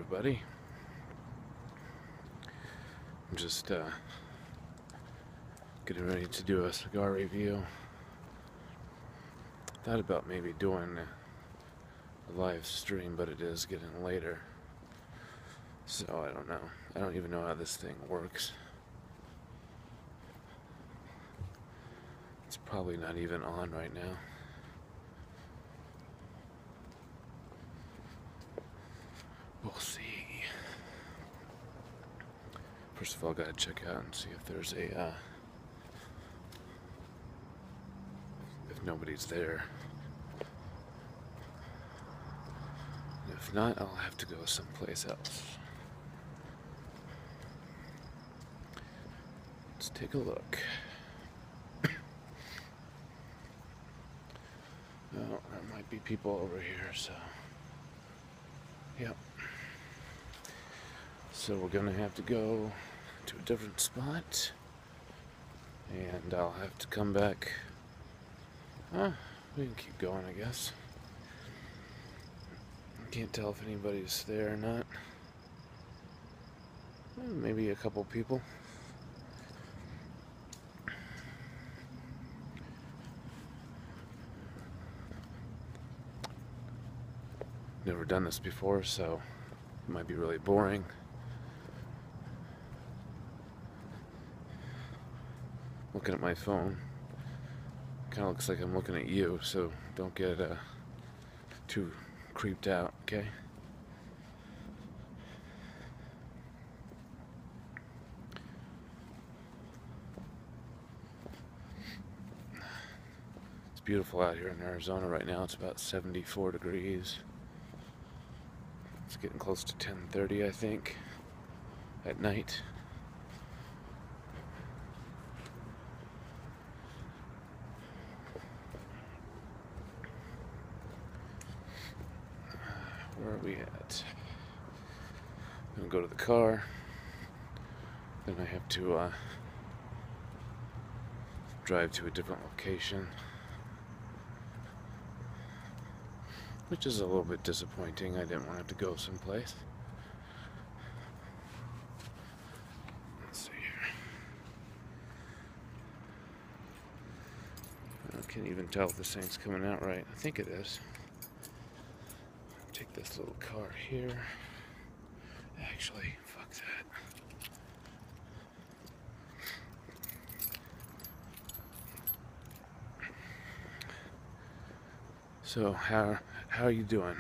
everybody. I'm just getting ready to do a cigar review. Thought about maybe doing a live stream, but it is getting later. So I don't know. I don't even know how this thing works. It's probably not even on right now. We'll see. First of all, gotta check out and see if there's a if nobody's there. If not, I'll have to go someplace else. Let's take a look. Oh, there might be people over here, so yep. So we're gonna have to go to a different spot, and I'll have to come back. We can keep going, I guess. Can't tell if anybody's there or not. Maybe a couple people. Never done this before, so it might be really boring. Looking at my phone. Kind of looks like I'm looking at you, so don't get too creeped out, okay? It's beautiful out here in Arizona right now. It's about 74 degrees. It's getting close to 10:30, I think, at night. Where are we at? I'm gonna go to the car. Then I have to drive to a different location, which is a little bit disappointing. I didn't want to have to go someplace. Let's see here. I can't even tell if this thing's coming out right. I think it is. Take this little car here. Actually, fuck that. So how are you doing?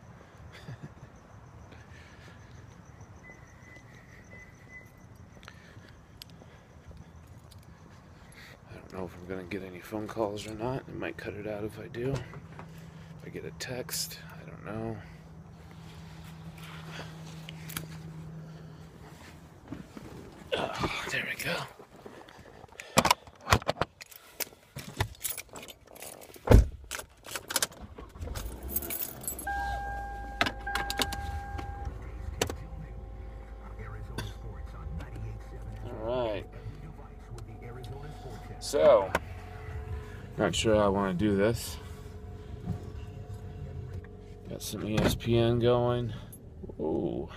I don't know if I'm gonna get any phone calls or not. I might cut it out if I do. If I get a text, I don't know. Oh, there we go. So, not sure how I want to do this. Got some ESPN going. Ooh.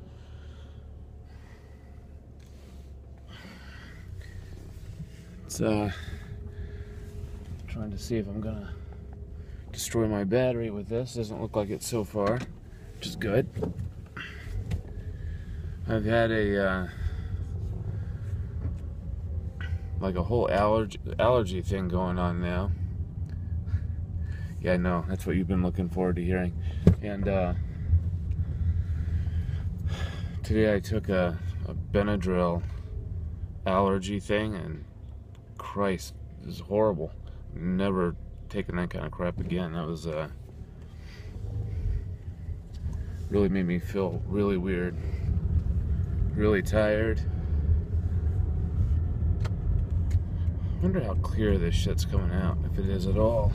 It's trying to see if I'm gonna destroy my battery with this. Doesn't look like it so far, which is good. I've had a like a whole allergy thing going on now. Yeah, I know, that's what you've been looking forward to hearing. And today I took a Benadryl allergy thing, and Christ, this is horrible. Never taking that kind of crap again. That was really made me feel really weird, really tired. I wonder how clear this shit's coming out, if it is at all.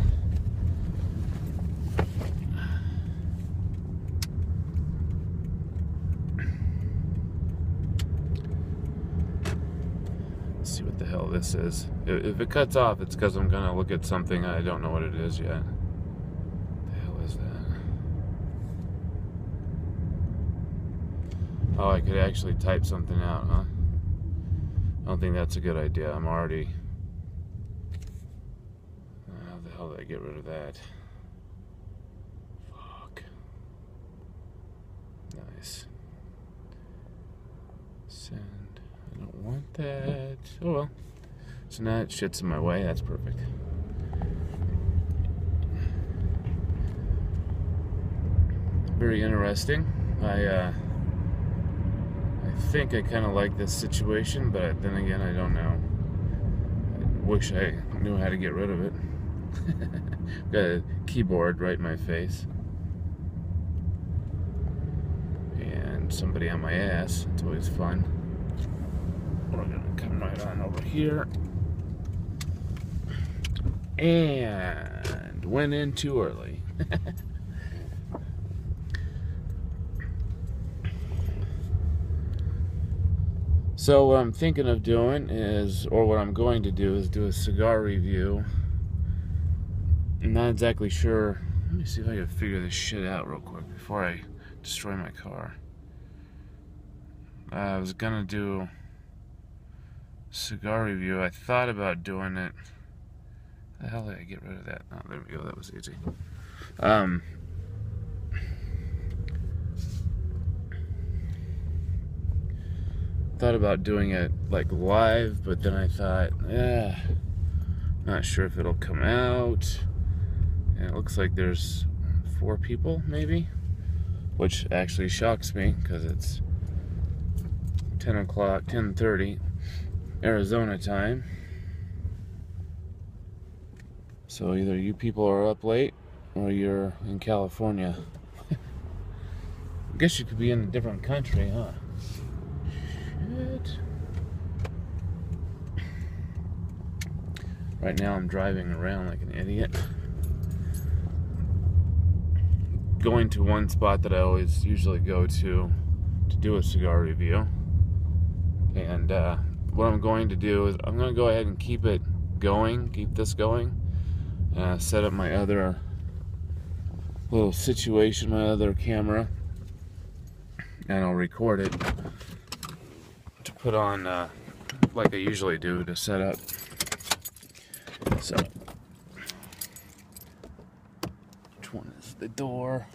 Let's see what the hell this is. If it cuts off, it's because I'm gonna look at something I don't know what it is yet. What the hell is that? Oh, I could actually type something out, huh? I don't think that's a good idea. I'm already... How the hell did I get rid of that? Fuck. Nice. Send. I don't want that. Oh well. So now it shit's in my way. That's perfect. Very interesting. I think I kind of like this situation, but then again, I don't know. I wish I knew how to get rid of it. Got a keyboard right in my face. And somebody on my ass. It's always fun. We're gonna come right on over here. And went in too early. So what I'm thinking of doing is, or what I'm going to do is do a cigar review. I'm not exactly sure. Let me see if I can figure this shit out real quick before I destroy my car. I was gonna do a cigar review. I thought about doing it. How the hell did I get rid of that? Oh, there we go. That was easy. Thought about doing it like live, but then I thought, not sure if it'll come out. And it looks like there's 4 people, maybe, which actually shocks me because it's 10 o'clock, 10:30 Arizona time. So either you people are up late or you're in California. I guess you could be in a different country, huh? Shit. Right now I'm driving around like an idiot. Going to one spot that I always usually go to do a cigar review. And what I'm going to do is I'm going to go ahead and keep this going. Set up my other little situation, my other camera, and I'll record it to put on like I usually do to set up. So, which one is the door?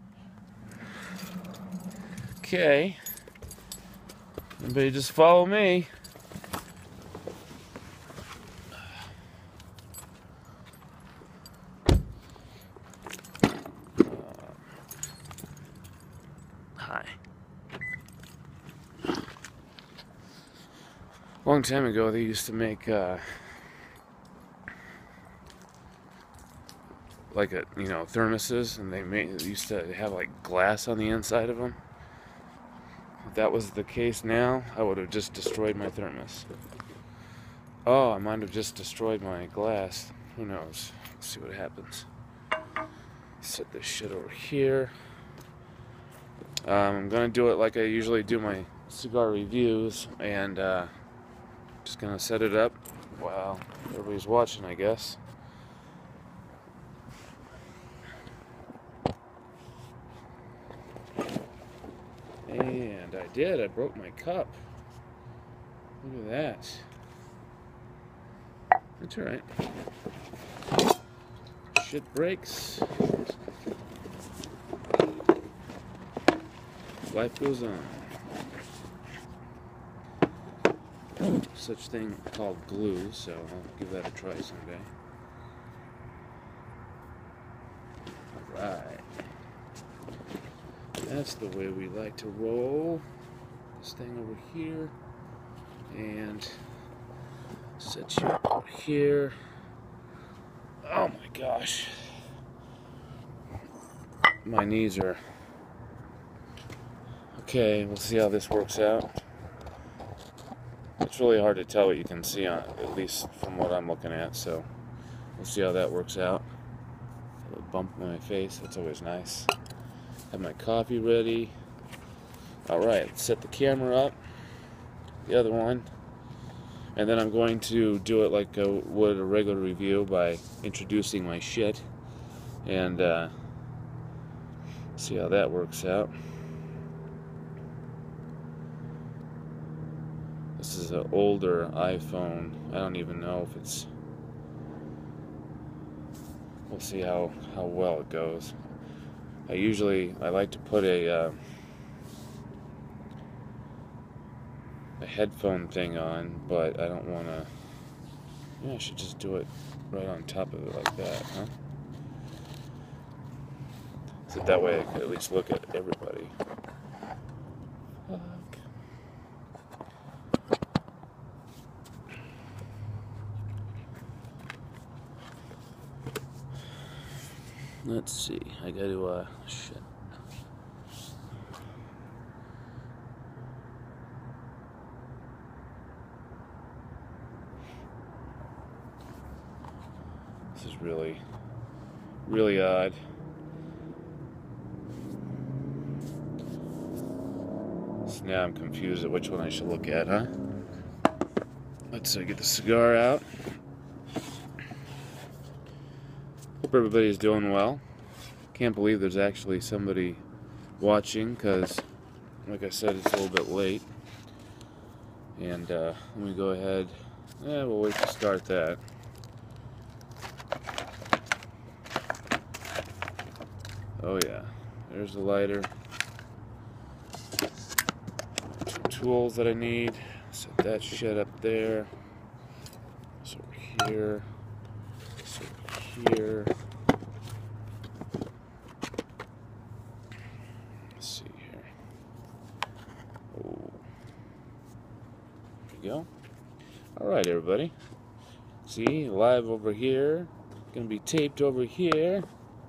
Okay. Everybody just follow me. Hi. A long time ago, they used to make like thermoses, and they used to have like glass on the inside of them. If that was the case now, I would have just destroyed my thermos. Oh, I might have just destroyed my glass. Who knows? Let's see what happens. Set this shit over here. I'm gonna do it like I usually do my cigar reviews, and just gonna set it up while everybody's watching, I guess. And I did. I broke my cup. Look at that. That's alright. Shit breaks. Life goes on. Such thing called glue, so I'll give that a try someday. Alright. That's the way we like to roll. This thing over here. And set you up over here. Oh my gosh. My knees are... Okay, we'll see how this works out. It's really hard to tell what you can see on it, at least from what I'm looking at, so we'll see how that works out. A little bump in my face, that's always nice. Have my coffee ready. Alright, let's set the camera up. The other one. And then I'm going to do it like I would a regular review by introducing my shit. And see how that works out. This is an older iPhone. I don't even know if it's... We'll see how well it goes. I like to put a headphone thing on, but I don't want to... Yeah, I should just do it right on top of it like that, huh? So that way I can at least look at everybody. Fuck. Let's see. I gotta, shit. This is really, really odd. So now I'm confused at which one I should look at, huh? Let's get the cigar out. Hope everybody's doing well. Can't believe there's actually somebody watching, because, like I said, it's a little bit late. And let me go ahead. We'll wait to start that. Oh yeah, there's the lighter. Two tools that I need. Set that shit up there. This over here. This over here. Let's see here. Oh. There we go. Alright, everybody. See, live over here. Gonna be taped over here.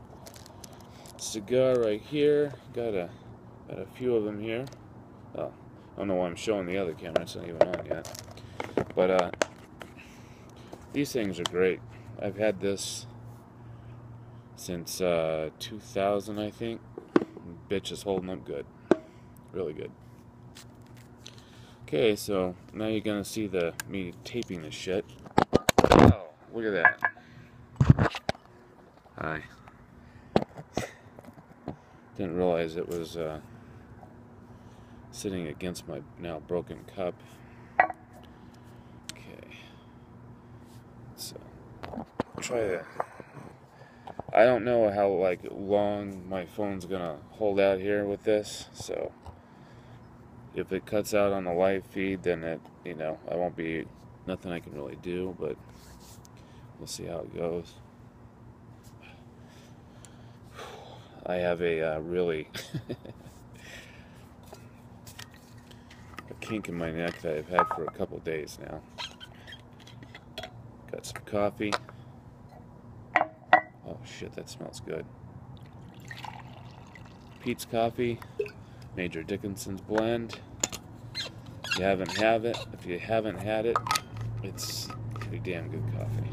Cigar right here. Got a few of them here. Oh, I don't know why I'm showing the other camera. It's not even on yet. But these things are great. I've had this since 2000, I think. Bitch is holding up good. Really good. Okay, so now you're gonna see me taping this shit. Oh, look at that. Hi. Didn't realize it was sitting against my now broken cup. Okay. So try to... I don't know how long my phone's gonna hold out here with this, so if it cuts out on the live feed, then I won't be... Nothing I can really do, but we'll see how it goes. I have a really a kink in my neck that I've had for a couple days now. Got some coffee. Oh shit, that smells good. Pete's Coffee, Major Dickinson's blend. If you haven't had it, it's pretty damn good coffee.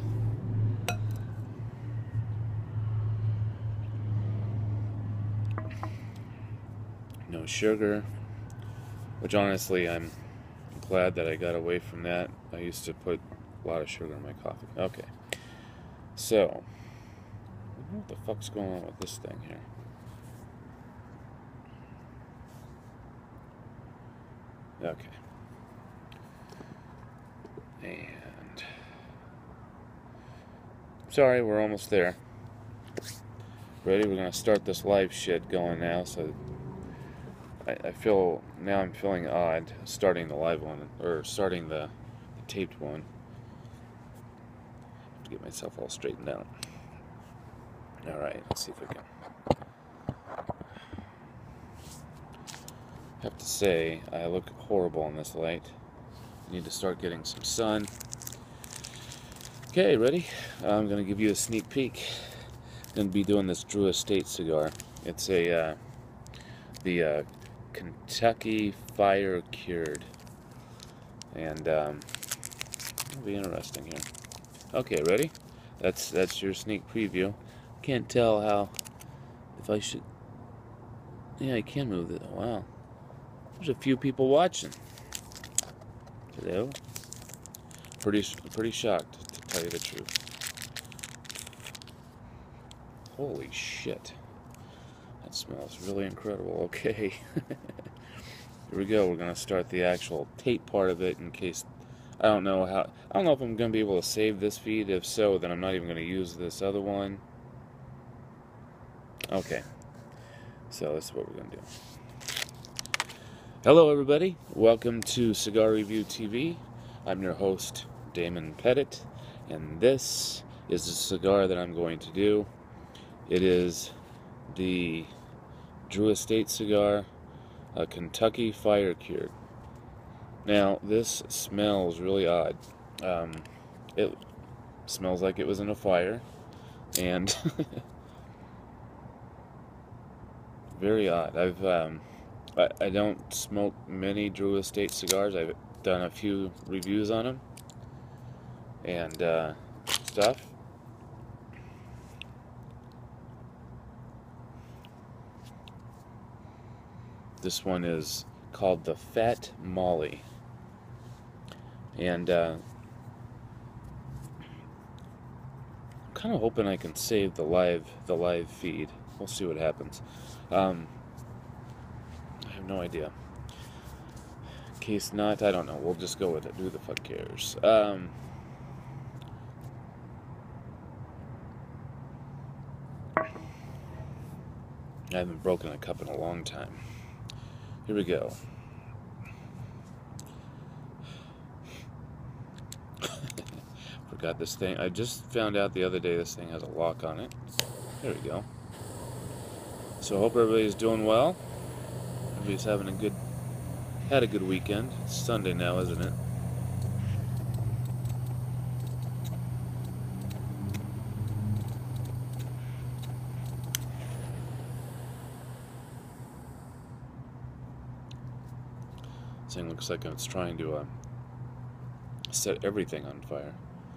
No sugar, which honestly I'm glad that I got away from that. I used to put a lot of sugar in my coffee. Okay, so what the fuck's going on with this thing here? Okay, and sorry, we're almost there. Ready? We're gonna start this live shit going now. So I feel now I'm feeling odd starting the live one or starting the taped one. I have to get myself all straightened out. All right, let's see if we can. I have to say I look horrible in this light. I need to start getting some sun. Okay, ready? I'm gonna give you a sneak peek. I'm gonna be doing this Drew Estate cigar. It's the Kentucky Fire Cured, and it'll be interesting here. Okay, ready? That's your sneak preview. Can't tell if I should. Yeah, I can move it. Wow, there's a few people watching. Hello. Pretty shocked, to tell you the truth. Holy shit. That smells really incredible. Okay. Here we go. We're gonna start the actual tape part of it in case I don't know if I'm gonna be able to save this feed. If so, then I'm not even gonna use this other one. Okay. So this is what we're gonna do. Hello everybody. Welcome to Cigar Review TV. I'm your host, Damon Pettit, and this is the cigar that I'm going to do. It is the Drew Estate cigar, a Kentucky Fire Cured. Now, this smells really odd. It smells like it was in a fire, and very odd. I don't smoke many Drew Estate cigars. I've done a few reviews on them and stuff. This one is called the Fat Molly, and I'm kind of hoping I can save the live feed. We'll see what happens. I have no idea. In case not, I don't know. We'll just go with it. Who the fuck cares? I haven't broken a cup in a long time. Here we go. Forgot this thing. I just found out the other day this thing has a lock on it. There we go. So I hope everybody's doing well. Everybody's had a good weekend. It's Sunday now, isn't it? This thing looks like it's trying to set everything on fire.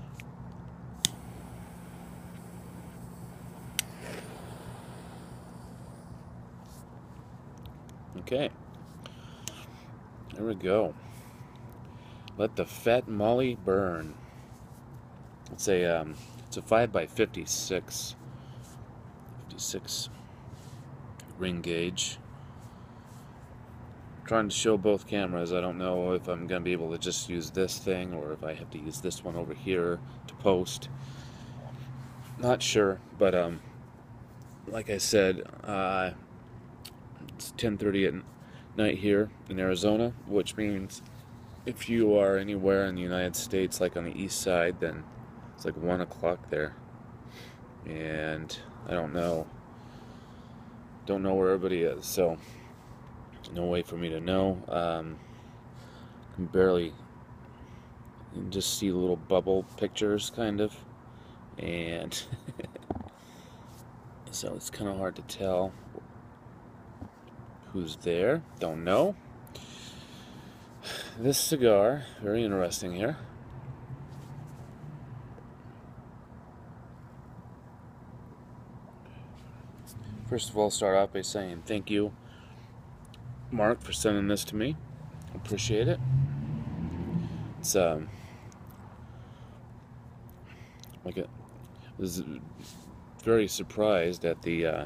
Okay, there we go. Let the Fat Molly burn. It's a 5x56 ring gauge. I'm trying to show both cameras. I don't know if I'm gonna be able to just use this thing or if I have to use this one over here to post. Not sure, but like I said, it's 10:30 at night here in Arizona, which means if you are anywhere in the United States, like on the east side, then it's like 1 o'clock there. And I don't know where everybody is, so no way for me to know. Can barely just see little bubble pictures, kind of, and so it's kind of hard to tell who's there. Don't know. This cigar, very interesting here. First of all, start off by saying thank you, Mark, for sending this to me. Appreciate it. It's I was very surprised at the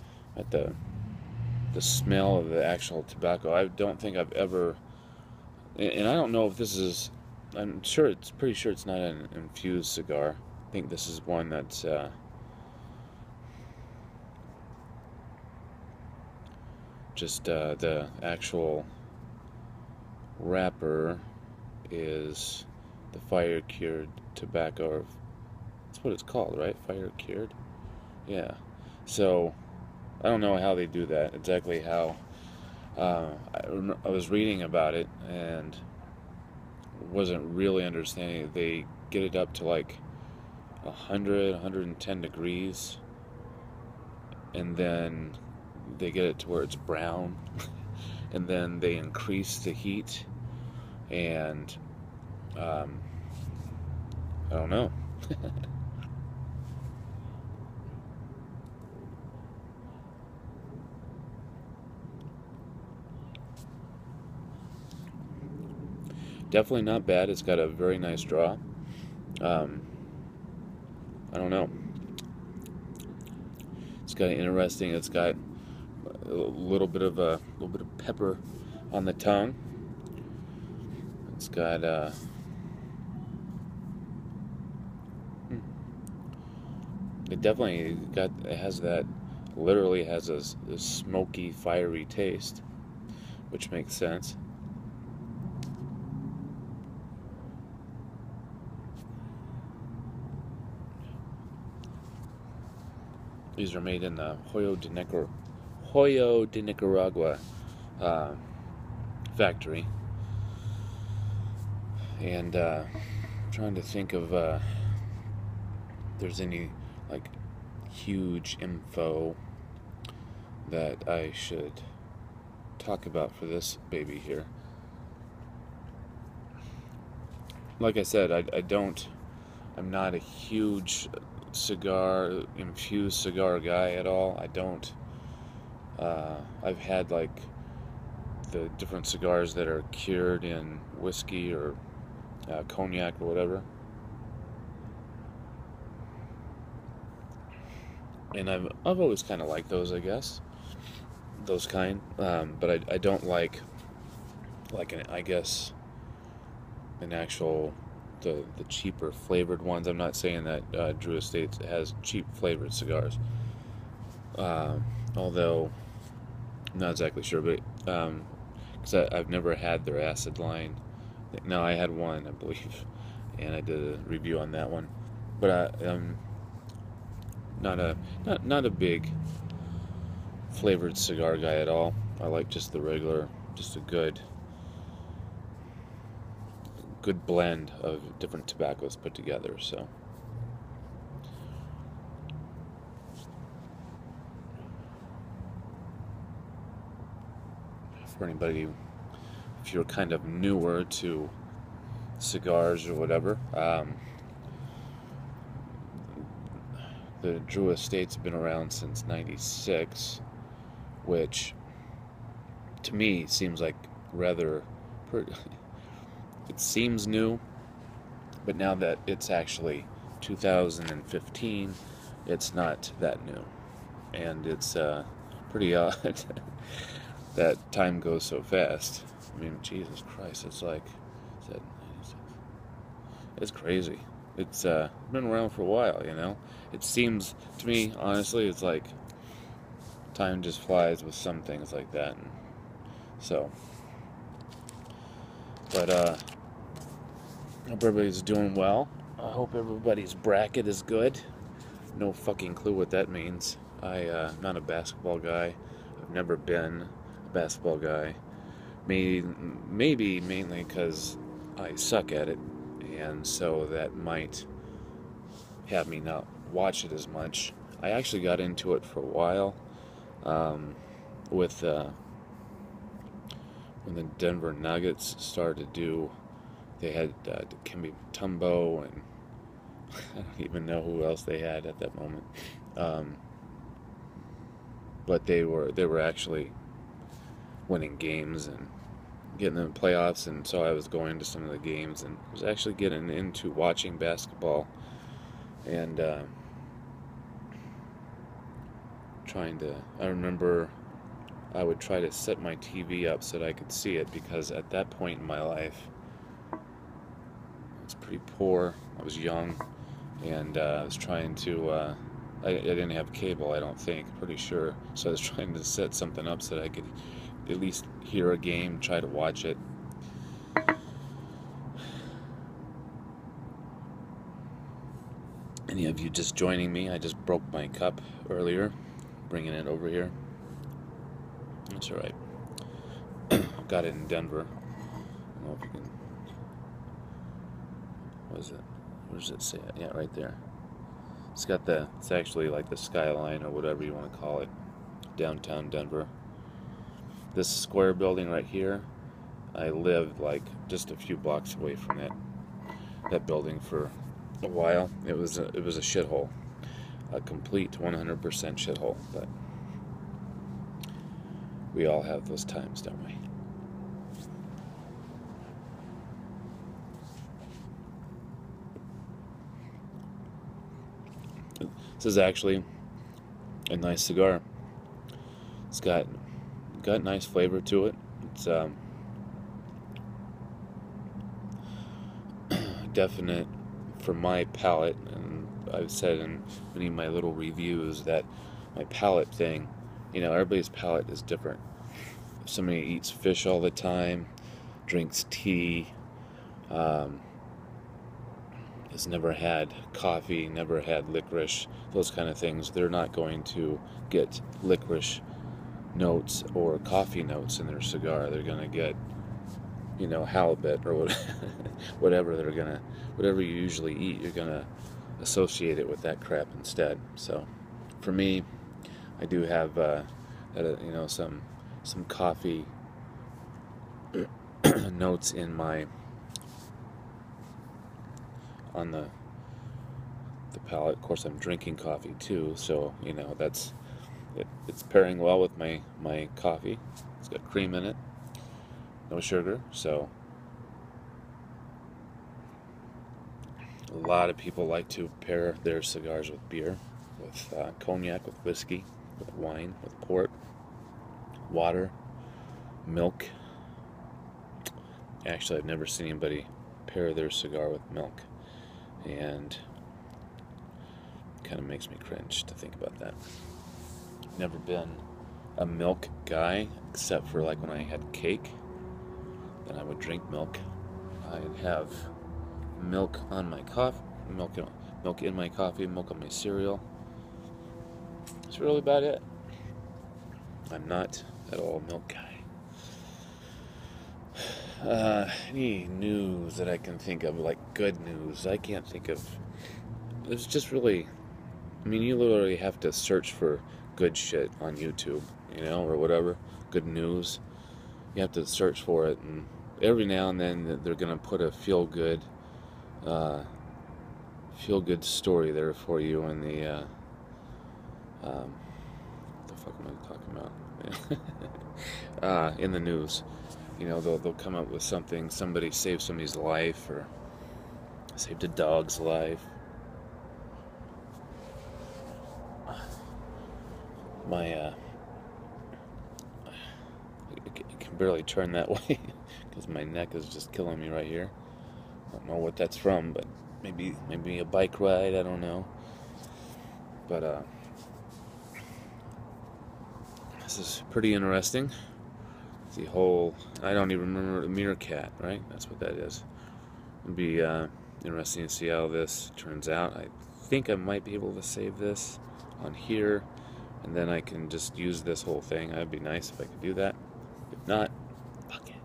smell of the actual tobacco. I don't think I've ever, and I don't know if this is, I'm pretty sure it's not an infused cigar. I think this is one that's just the actual wrapper is the fire cured tobacco. That's what it's called, right? Fire cured? Yeah. So I don't know how they do that, exactly how. I was reading about it and wasn't really understanding it. They get it up to like 100, 110 degrees, and then they get it to where it's brown, and then they increase the heat, and I don't know. Definitely not bad. It's got a very nice draw. I don't know. It's got interesting. It's got a little bit of pepper on the tongue. It's got it has that, literally has a smoky, fiery taste, which makes sense. These are made in the Hoyo de Nicaragua factory. And trying to think of if there's any like huge info that I should talk about for this baby here. Like I said, I'm not a huge infused cigar guy at all. I don't. I've had like the different cigars that are cured in whiskey or cognac or whatever, and I've always kind of liked those, I guess, those kind. But I don't like an actual the cheaper flavored ones. I'm not saying that Drew Estate has cheap flavored cigars, although I'm not exactly sure, but because I've never had their acid line. No, I had one, I believe, and I did a review on that one. But I'm not a big flavored cigar guy at all. I like just the regular, just a good blend of different tobaccos put together. So for anybody, if you're kind of newer to cigars or whatever, the Drew Estate's been around since '96, which to me seems like rather it seems new, but now that it's actually 2015, it's not that new, and it's pretty odd that time goes so fast. I mean, Jesus Christ, it's like, it's crazy. It's been around for a while, you know. It seems to me, honestly, it's like time just flies with some things like that. And so, but I hope everybody's doing well. I hope everybody's bracket is good. No fucking clue what that means. I'm not a basketball guy. I've never been a basketball guy. Maybe mainly because I suck at it, and so that might have me not watch it as much. I actually got into it for a while with when the Denver Nuggets started to do. They had Dikembe Mutombo, and I don't even know who else they had at that moment. But they were actually winning games and getting in the playoffs, and so I was going to some of the games and was actually getting into watching basketball and I remember I would try to set my TV up so that I could see it, because at that point in my life I was pretty poor. I was young, and I was trying to I didn't have cable, I don't think, pretty sure, so I was trying to set something up so that I could at least hear a game, try to watch it. Any of you just joining me, I just broke my cup earlier, bringing it over here. That's alright. Got it in Denver. I don't know if you can... What is it? Where does it say it? Yeah, right there. It's actually like the skyline, or whatever you want to call it, downtown Denver. This square building right here, I lived like just a few blocks away from that building for a while. It was a shithole, a complete 100% shithole. But we all have those times, don't we? This is actually a nice cigar. It's got nice flavor to it. it's definite for my palate, and I've said in many of my little reviews that my palate thing, everybody's palate is different. If somebody eats fish all the time, drinks tea, has never had coffee, never had licorice, those kind of things, they're not going to get licorice notes or coffee notes in their cigar. They're going to get, halibut or whatever whatever you usually eat, you're going to associate it with that crap instead. So for me, I do have some coffee notes in my on the palate. Of course, I'm drinking coffee too, so it's pairing well with my coffee. It's got cream in it, no sugar. So a lot of people like to pair their cigars with beer, with cognac, with whiskey, with wine, with port, water, milk. Actually, I've never seen anybody pair their cigar with milk, and it kind of makes me cringe to think about that. Never been a milk guy, except for like when I had cake, then I would drink milk. I'd have milk on my coffee, milk in my coffee, milk on my cereal. That's really about it. I'm not at all a milk guy. Any news that I can think of, like good news, I can't think of. It's just really, you literally have to search for good shit on YouTube, or whatever, good news. You have to search for it, and every now and then they're going to put a feel-good story there for you in the, what the fuck am I talking about? In the news. They'll come up with something, somebody saved somebody's life, or saved a dog's life. I can barely turn that way because my neck is just killing me right here. I don't know what that's from, but maybe a bike ride, I don't know. But this is pretty interesting. The whole, I don't even remember, the meerkat, right? That's what that is. It'll be interesting to see how this turns out. I think I might be able to save this on here, and then I can just use this whole thing. That'd be nice if I could do that. If not, fuck it.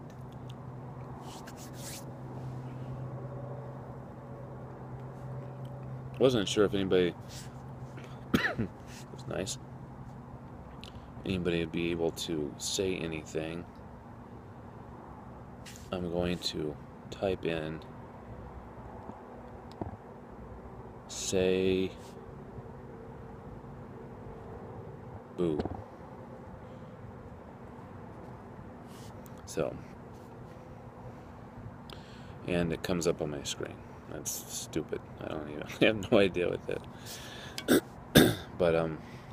Wasn't sure if anybody was nice. Anybody would be able to say anything. I'm going to type in say boo. So, and it comes up on my screen. That's stupid. I have no idea what that. But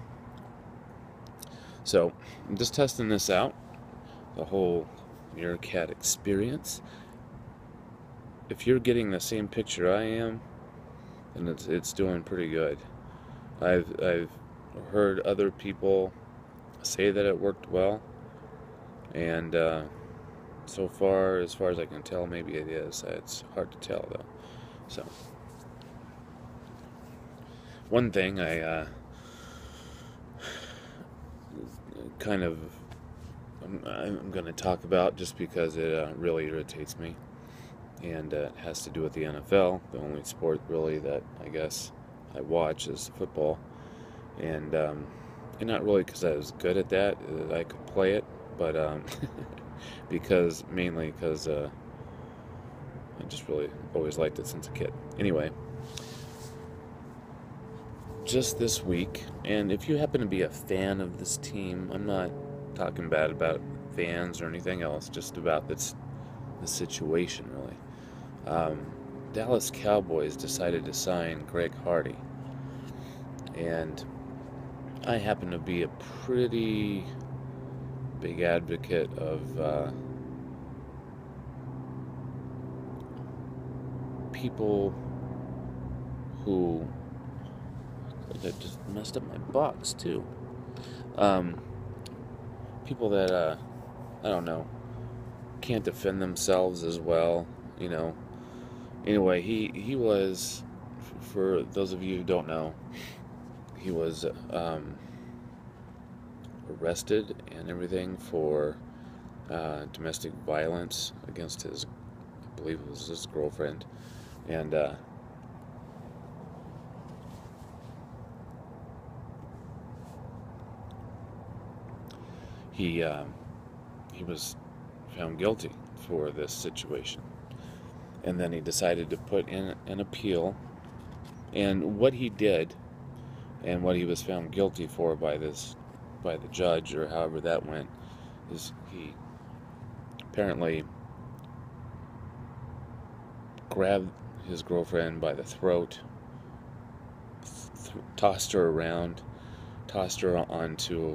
so I'm just testing this out, the whole meerkat experience. If you're getting the same picture I am, then it's doing pretty good. I've heard other people say that it worked well, and so far as I can tell, maybe it is. It's hard to tell though. So one thing I I'm going to talk about, just because it really irritates me, and it has to do with the NFL. The only sport really that I guess I watch is football, and not really because I was good at that I could play it, but mainly because I just really always liked it since a kid. Anyway, just this week, and if you happen to be a fan of this team, I'm not talking bad about fans or anything else, just about the situation, really. Dallas Cowboys decided to sign Greg Hardy, and I happen to be a pretty big advocate of people who, that just messed up my box too. People that I don't know, can't defend themselves as well, you know. Anyway, he was, for those of you who don't know, he was arrested and everything for domestic violence against his, I believe it was his girlfriend, and he was found guilty for this situation, and then he decided to put in an appeal. And what he did, and what he was found guilty for by the judge, or however that went, is he apparently grabbed his girlfriend by the throat, tossed her around, tossed her onto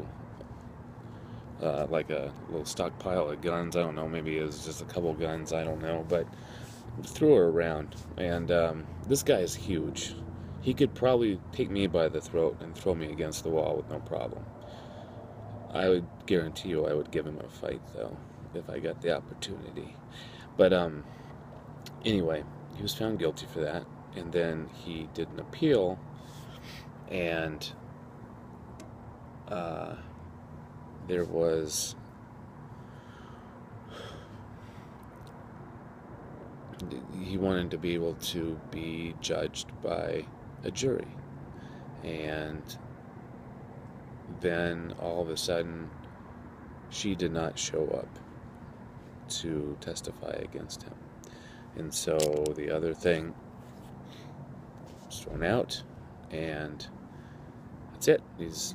like a little stockpile of guns. I don't know, maybe it was just a couple guns, I don't know, but threw her around. And this guy is huge. He could probably take me by the throat and throw me against the wall with no problem. I would guarantee you I would give him a fight, though, if I got the opportunity. But anyway, he was found guilty for that, and then he did an appeal, and there was he wanted to be able to be judged by a jury, and then all of a sudden she did not show up to testify against him, and so the other thing was thrown out, and that's it. He's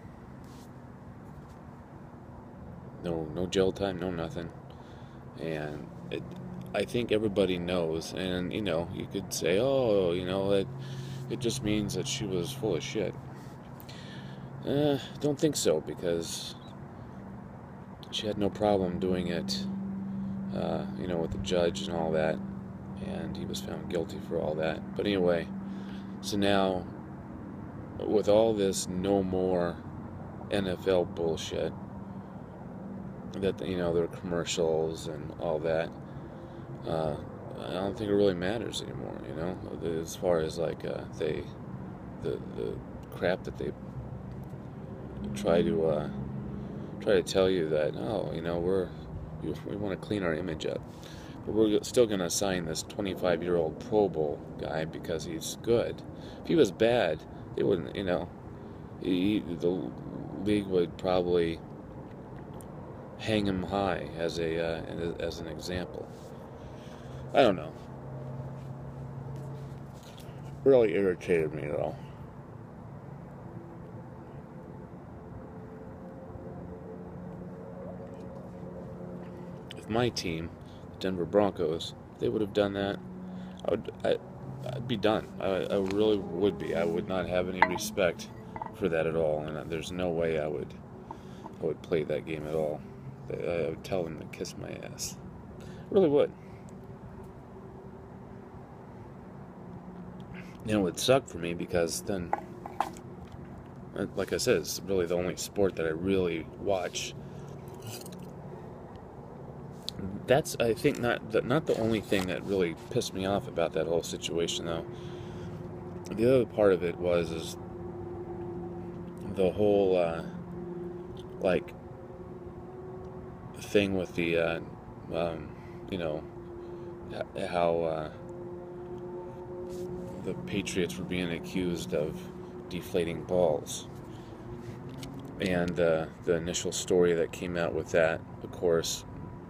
no jail time, no nothing. And I think everybody knows, and you know, you could say, oh, you know, it just means that she was full of shit. Don't think so, because she had no problem doing it, you know, with the judge and all that, and he was found guilty for all that. But anyway, so now, with all this no more NFL bullshit, that, you know, there are commercials and all that, I don't think it really matters anymore, you know, as far as like the crap that they try to tell you that, oh, you know, we want to clean our image up, but we're still going to sign this 25-year-old Pro Bowl guy because he's good. If he was bad, they wouldn't, you know, the league would probably hang him high as an example. I don't know. Really irritated me, though. If my team, the Denver Broncos, if they would have done that, I'd be done. I really would be. I would not have any respect for that at all, and there's no way I would play that game at all. I would tell them to kiss my ass. I really would. And it would suck for me, because then, like I said, it's really the only sport that I really watch. That's, I think, not the only thing that really pissed me off about that whole situation, though. The other part of it is the whole like thing with the you know, how the Patriots were being accused of deflating balls, and the initial story that came out with that, of course,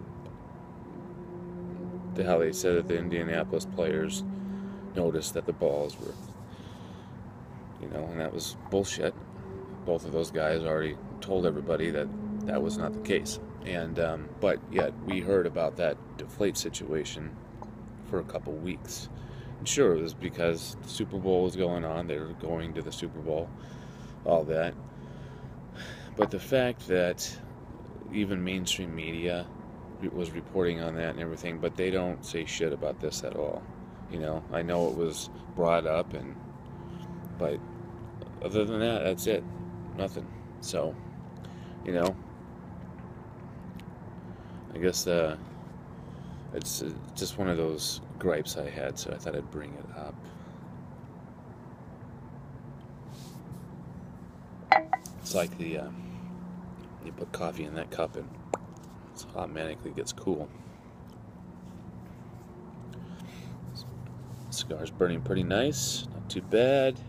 how they said that the Indianapolis players noticed that the balls were, you know, and that was bullshit. Both of those guys already told everybody that that was not the case, and but yet we heard about that deflate situation for a couple weeks. And sure, it was because the Super Bowl was going on, they were going to the Super Bowl, all that. But the fact that even mainstream media was reporting on that and everything, but they don't say shit about this at all. You know, I know it was brought up, but other than that, that's it. Nothing. So, you know, I guess it's just one of those gripes I had, so I thought I'd bring it up. It's like you put coffee in that cup and it automatically gets cool. Cigar's burning pretty nice, not too bad.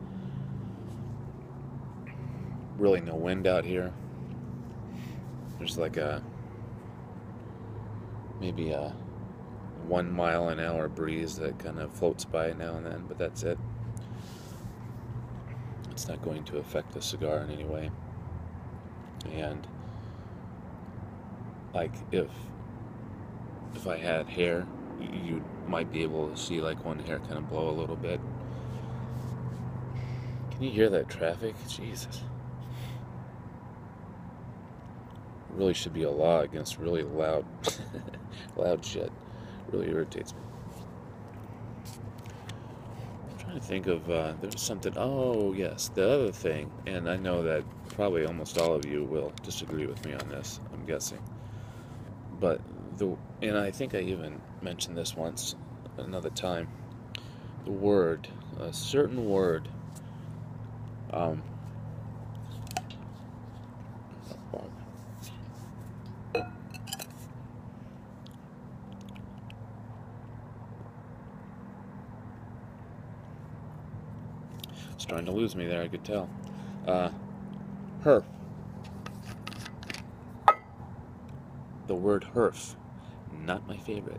Really no wind out here. There's like maybe a 1 mile an hour breeze that kind of floats by now and then, but that's it. It's not going to affect the cigar in any way. And like if I had hair, you might be able to see like one hair kind of blow a little bit. Can you hear that traffic? Jesus. Really should be a law against really loud loud shit. Really irritates me. I'm trying to think of there was something. Oh yes, the other thing, and I know that probably almost all of you will disagree with me on this, I'm guessing, but and I think I even mentioned this once another time, the word, a certain word, it's trying to lose me there, I could tell. Herf. The word herf. Not my favorite.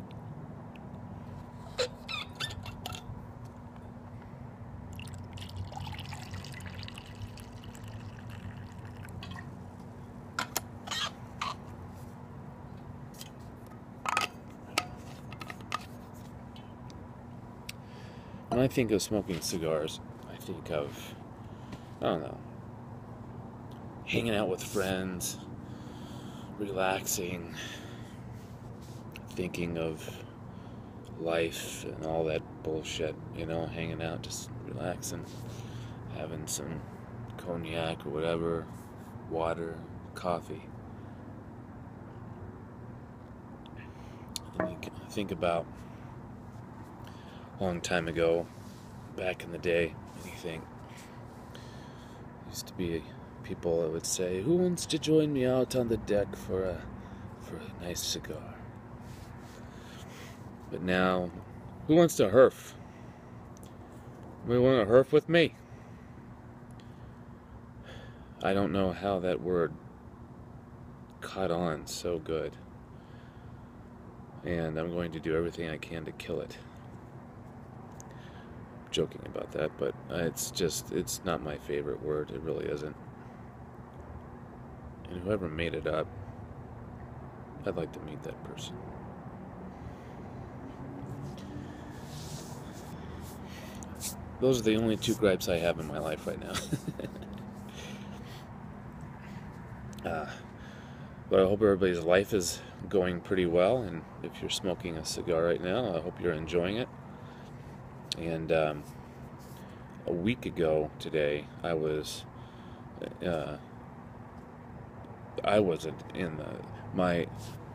When I think of smoking cigars, I think of, I don't know, hanging out with friends, relaxing, thinking of life and all that bullshit, you know, hanging out, just relaxing, having some cognac or whatever, water, coffee. And you think about a long time ago, back in the day, and you think, used to be people that would say, "Who wants to join me out on the deck for a nice cigar?" But now, who wants to herf? We want to herf with me. I don't know how that word caught on so good, and I'm going to do everything I can to kill it. I'm joking about that, but it's not my favorite word. It really isn't. And whoever made it up, I'd like to meet that person. Those are the only two gripes I have in my life right now. But I hope everybody's life is going pretty well, and if you're smoking a cigar right now, I hope you're enjoying it. And a week ago today, I wasn't in my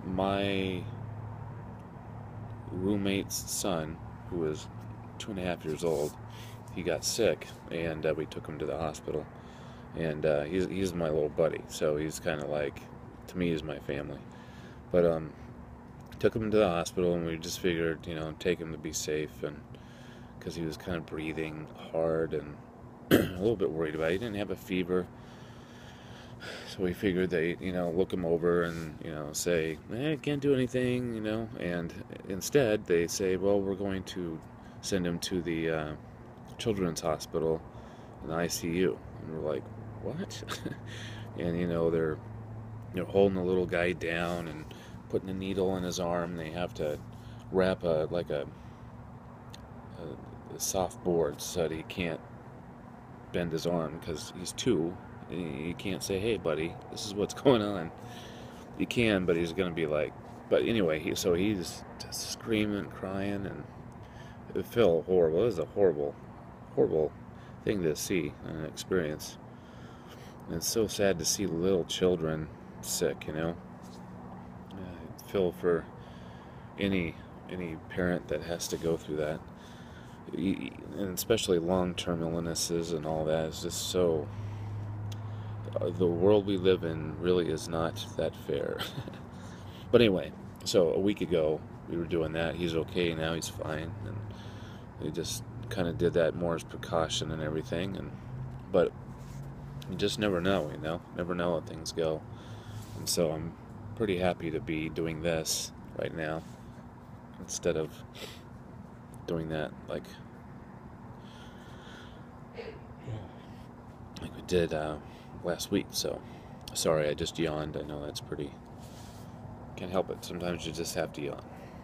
roommate's son, who was 2.5 years old. He got sick, and we took him to the hospital. And he's my little buddy, so he's kind of like, to me, he's my family. But took him to the hospital, and we just figured, you know, take him to be safe, and because he was kind of breathing hard and a little bit worried about it. He didn't have a fever, so we figured they, you know, look him over and, you know, say, can't do anything, you know, and instead they say, well, we're going to send him to the children's hospital in the ICU. And we're like, what? And, you know, they're holding the little guy down and putting a needle in his arm. They have to wrap a soft board so that he can't bend his arm, because he's 2. You can't say, hey buddy, this is what's going on. You can, but he's going to be like, but anyway, he's just screaming and crying, and it felt horrible. It was a horrible, horrible thing to see and experience. And it's so sad to see little children sick, you know. I feel for any parent that has to go through that, and especially long-term illnesses and all that. Is just so. The world we live in really is not that fair. But anyway, so a week ago we were doing that. He's okay now. He's fine, and we just kind of did that more as precaution and everything. But you just never know, you know. Never know how things go. And so I'm pretty happy to be doing this right now instead of doing that like we did last week. So sorry, I just yawned. I know that's pretty. Can't help it. Sometimes you just have to yawn.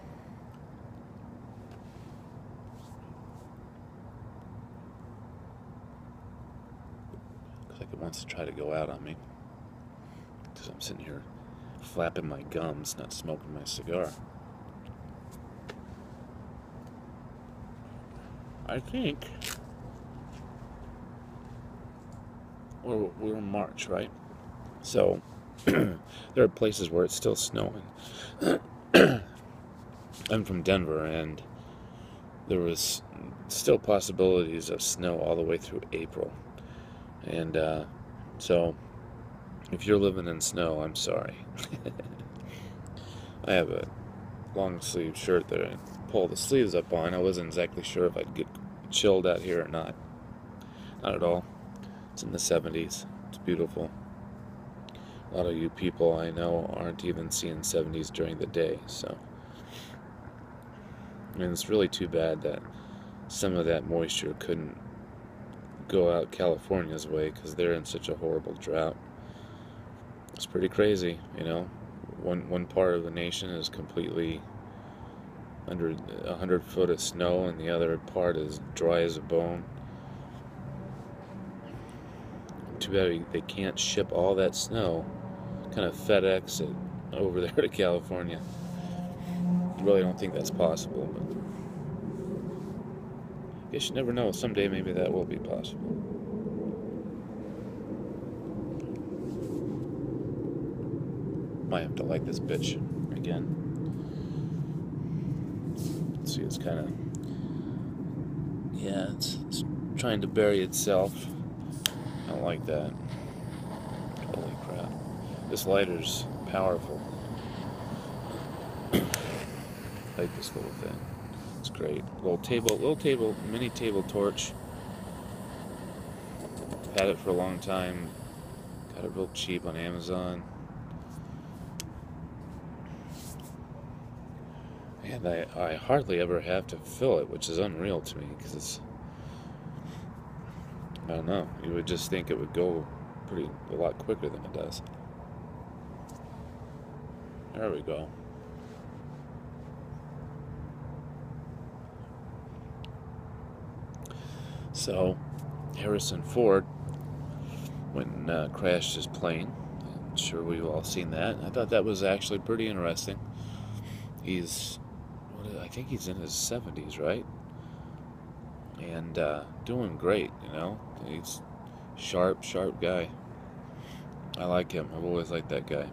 Looks like it wants to try to go out on me because I'm sitting here flapping my gums, not smoking my cigar. I think we're in March, right? So there are places where it's still snowing. I'm from Denver, and there was still possibilities of snow all the way through April. And so if you're living in snow, I'm sorry. I have a long sleeve shirt that I pull the sleeves up on. I wasn't exactly sure if I'd get chilled out here or not. Not at all. It's in the 70s. It's beautiful. A lot of you people I know aren't even seeing 70s during the day, so. I mean, it's really too bad that some of that moisture couldn't go out California's way because they're in such a horrible drought. It's pretty crazy, you know. One part of the nation is completely under 100 foot of snow, and the other part is dry as a bone. Too bad they can't ship all that snow, kind of FedEx it over there to California. I really don't think that's possible, but I guess you never know. Someday maybe that will be possible. Might have to light this bitch again. Let's see, it's kind of, yeah, it's trying to bury itself. I don't like that. Holy crap. This lighter's powerful. I like this little thing. It's great. Little table, mini table torch. Had it for a long time. Got it real cheap on Amazon. And I hardly ever have to fill it, which is unreal to me, because it's, I don't know, you would just think it would go a lot quicker than it does. There we go. So, Harrison Ford went and crashed his plane. I'm sure we've all seen that. I thought that was actually pretty interesting. I think he's in his 70s, right? And doing great, you know. He's sharp guy. I like him. I've always liked that guy.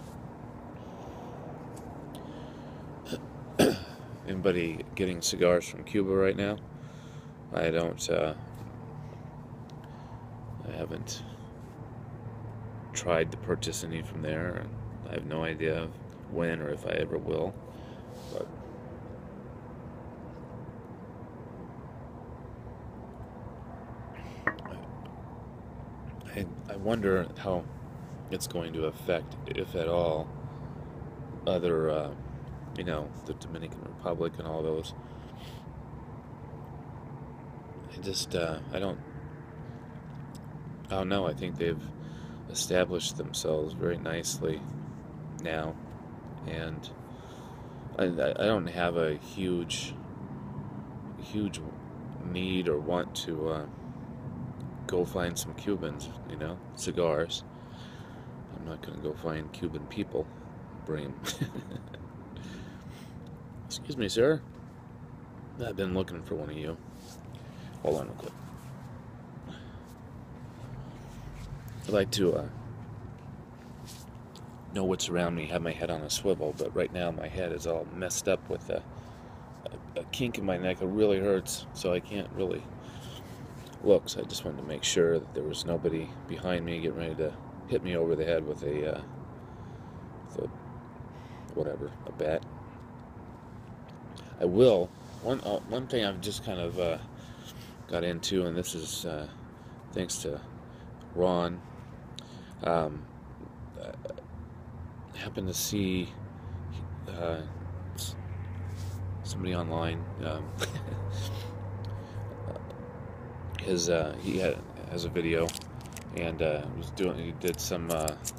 Anybody getting cigars from Cuba right now? I don't, I haven't tried to purchase any from there. I have no idea when or if I ever will. But I wonder how it's going to affect, if at all, other, you know, the Dominican Republic and all those. I don't know. I think they've established themselves very nicely now, and I don't have a huge need or want to go find some Cubans, you know, cigars. I'm not going to go find Cuban people, bring them. Excuse me, sir. I've been looking for one of you. Hold on real quick. I like to know what's around me, have my head on a swivel, but right now my head is all messed up with a kink in my neck. It really hurts, so I can't really look. So I just wanted to make sure that there was nobody behind me getting ready to hit me over the head with a a bat. I will. One thing I've just kind of got into, and this is thanks to Ron. I happened to see somebody online. He has a video, and he did some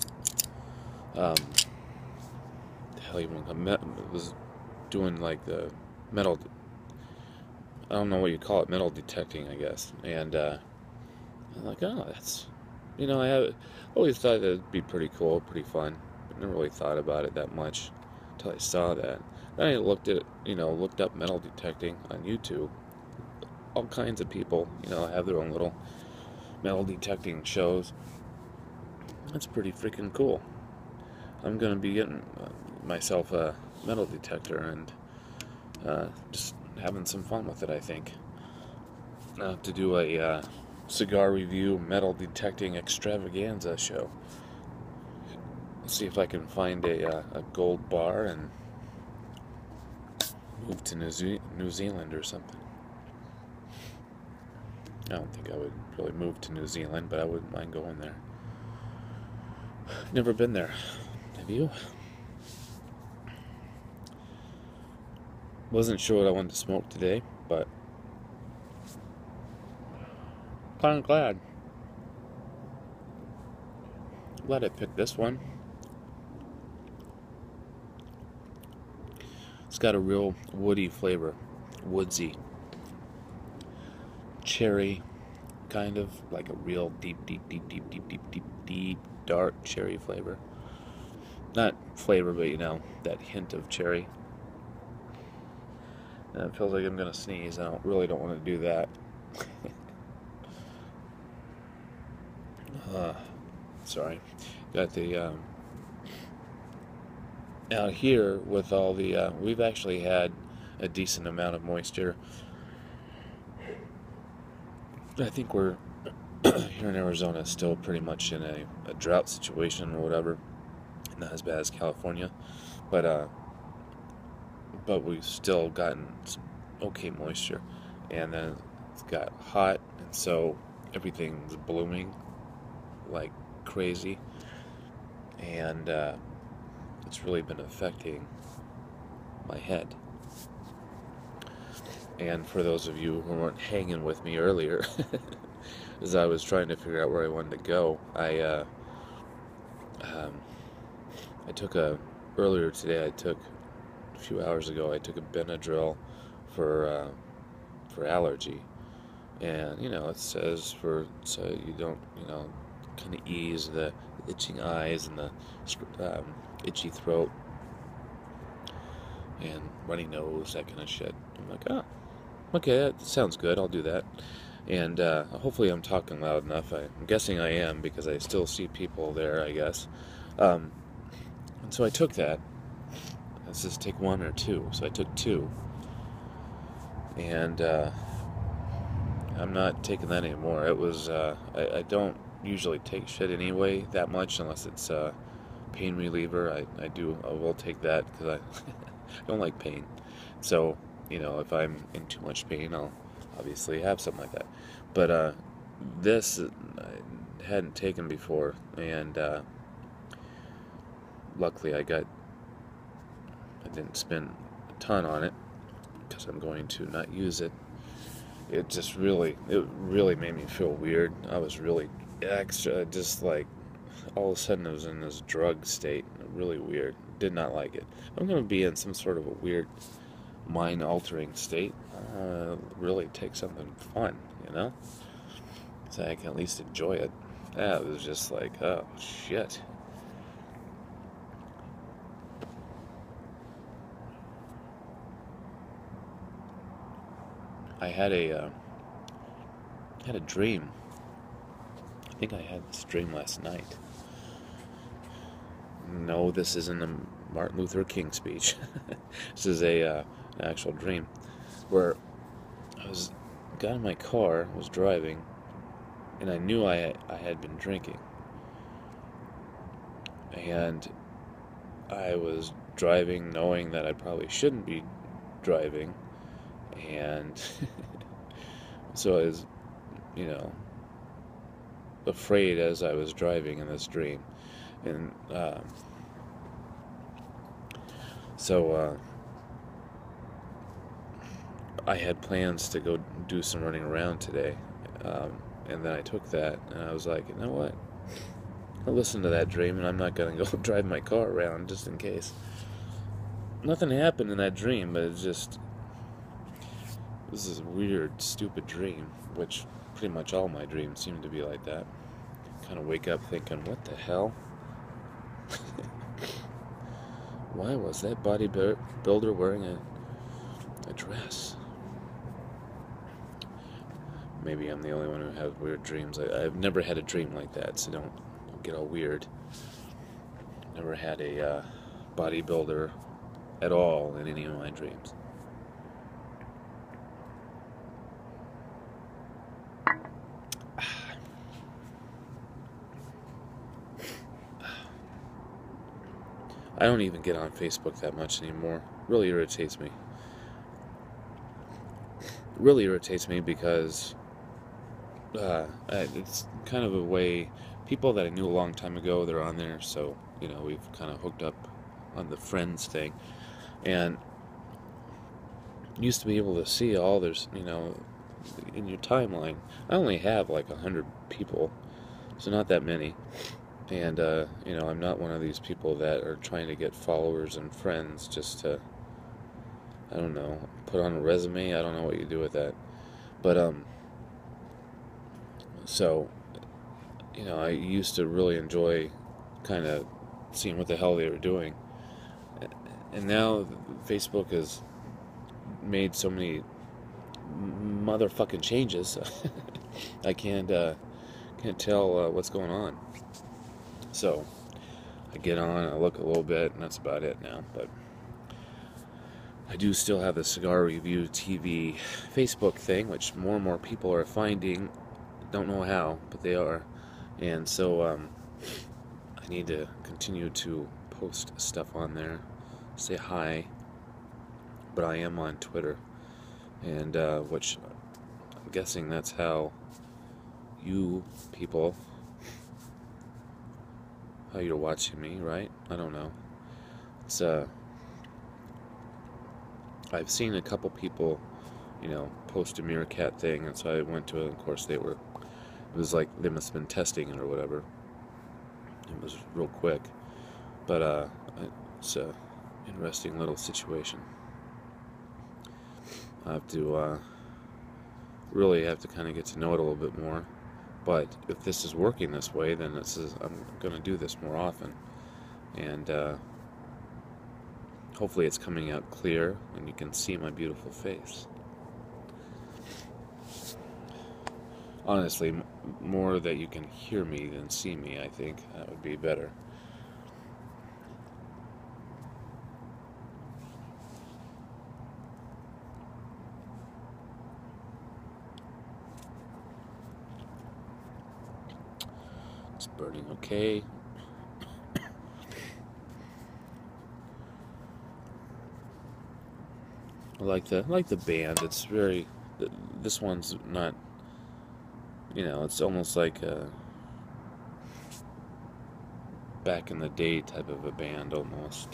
was doing like the metal. I don't know what you call it, metal detecting, I guess. And I'm like, oh, that's, I always thought that'd be pretty cool, pretty fun, but never really thought about it that much until I saw that. Then I looked up metal detecting on YouTube. All kinds of people, have their own little metal detecting shows. That's pretty freaking cool. I'm gonna be getting myself a metal detector and just having some fun with it, I think. To do a cigar review metal detecting extravaganza show. See if I can find a gold bar and move to New Zealand or something. I don't think I would really move to New Zealand, but I wouldn't mind going there. Never been there. Have you? Wasn't sure what I wanted to smoke today, but kind of glad. Glad I picked this one. It's got a real woody flavor, woodsy, cherry, kind of like a real deep, dark cherry flavor. Not flavor, but that hint of cherry. And it feels like I'm gonna sneeze. I really don't want to do that. Sorry. Got the out here with all the we've actually had a decent amount of moisture. I think we're here in Arizona still pretty much in a drought situation or whatever, not as bad as California, but we've still gotten some okay moisture, and then it's got hot, and so everything's blooming like crazy, and it's really been affecting my head. And for those of you who weren't hanging with me earlier, as I was trying to figure out where I wanted to go, I took earlier today, a few hours ago, I took a Benadryl for allergy. And, it says so you don't, kind of ease the itching eyes and the itchy throat and runny nose, that kind of shit. I'm like, oh, okay, that sounds good, I'll do that. And hopefully I'm talking loud enough. I'm guessing I am because I still see people there, I guess. And so I took that. Let's just take one or two. So I took two. And I'm not taking that anymore. It was, I don't usually take shit anyway that much unless it's pain reliever. I will take that because I don't like pain. So, if I'm in too much pain, I'll obviously have something like that. But this I hadn't taken before, and luckily I didn't spend a ton on it because I'm going to not use it. It really made me feel weird. I was really extra, just like all of a sudden I was in this drug state, really weird. Did not like it. I'm going to be in some sort of a weird mind-altering state. Really take something fun, so I can at least enjoy it. That was just like, oh shit. I had a dream. I think I had this dream last night. No, this isn't a Martin Luther King speech. This is an actual dream where got in my car, was driving, and I knew I had been drinking. And I was driving knowing that I probably shouldn't be driving, and so I was, afraid as I was driving in this dream. And so I had plans to go do some running around today, and then I took that, and I was like, you know what? I'll listen to that dream, and I'm not going to go drive my car around just in case. Nothing happened in that dream, but this is a weird, stupid dream, which pretty much all my dreams seem to be like that. Kind of wake up thinking, what the hell? Why was that bodybuilder wearing a dress? Maybe I'm the only one who has weird dreams. I've never had a dream like that, so don't get all weird. Never had a bodybuilder at all in any of my dreams. I don't even get on Facebook that much anymore. Really irritates me. Really irritates me because it's kind of a way, people that I knew a long time ago, they're on there, so, we've kind of hooked up on the friends thing, and used to be able to see all there's, in your timeline. I only have like 100 people, so not that many, and, I'm not one of these people that are trying to get followers and friends just to, I don't know, put on a resume. I don't know what you do with that, but, so, I used to really enjoy kind of seeing what the hell they were doing. And now Facebook has made so many motherfucking changes. I can't tell what's going on. So I get on, I look a little bit, and that's about it now. But I do still have the Cigar Review TV Facebook thing, which more and more people are finding. Don't know how, but they are. And so I need to continue to post stuff on there, say hi. But I am on Twitter, and which I'm guessing that's how you people, how you're watching me, right? I don't know. It's I've seen a couple people, post a Meerkat thing, and so I went to it. Of course, it was like they must have been testing it or whatever. It was real quick, but it's a interesting little situation. I have to really have to kind of get to know it a little bit more. But if this is working this way, then I'm going to do this more often, and hopefully it's coming out clear and you can see my beautiful face. Honestly, more that you can hear me than see me, I think that would be better. It's burning okay. I like the band. It's very. This one's not. It's almost like a back in the day type of a band, almost.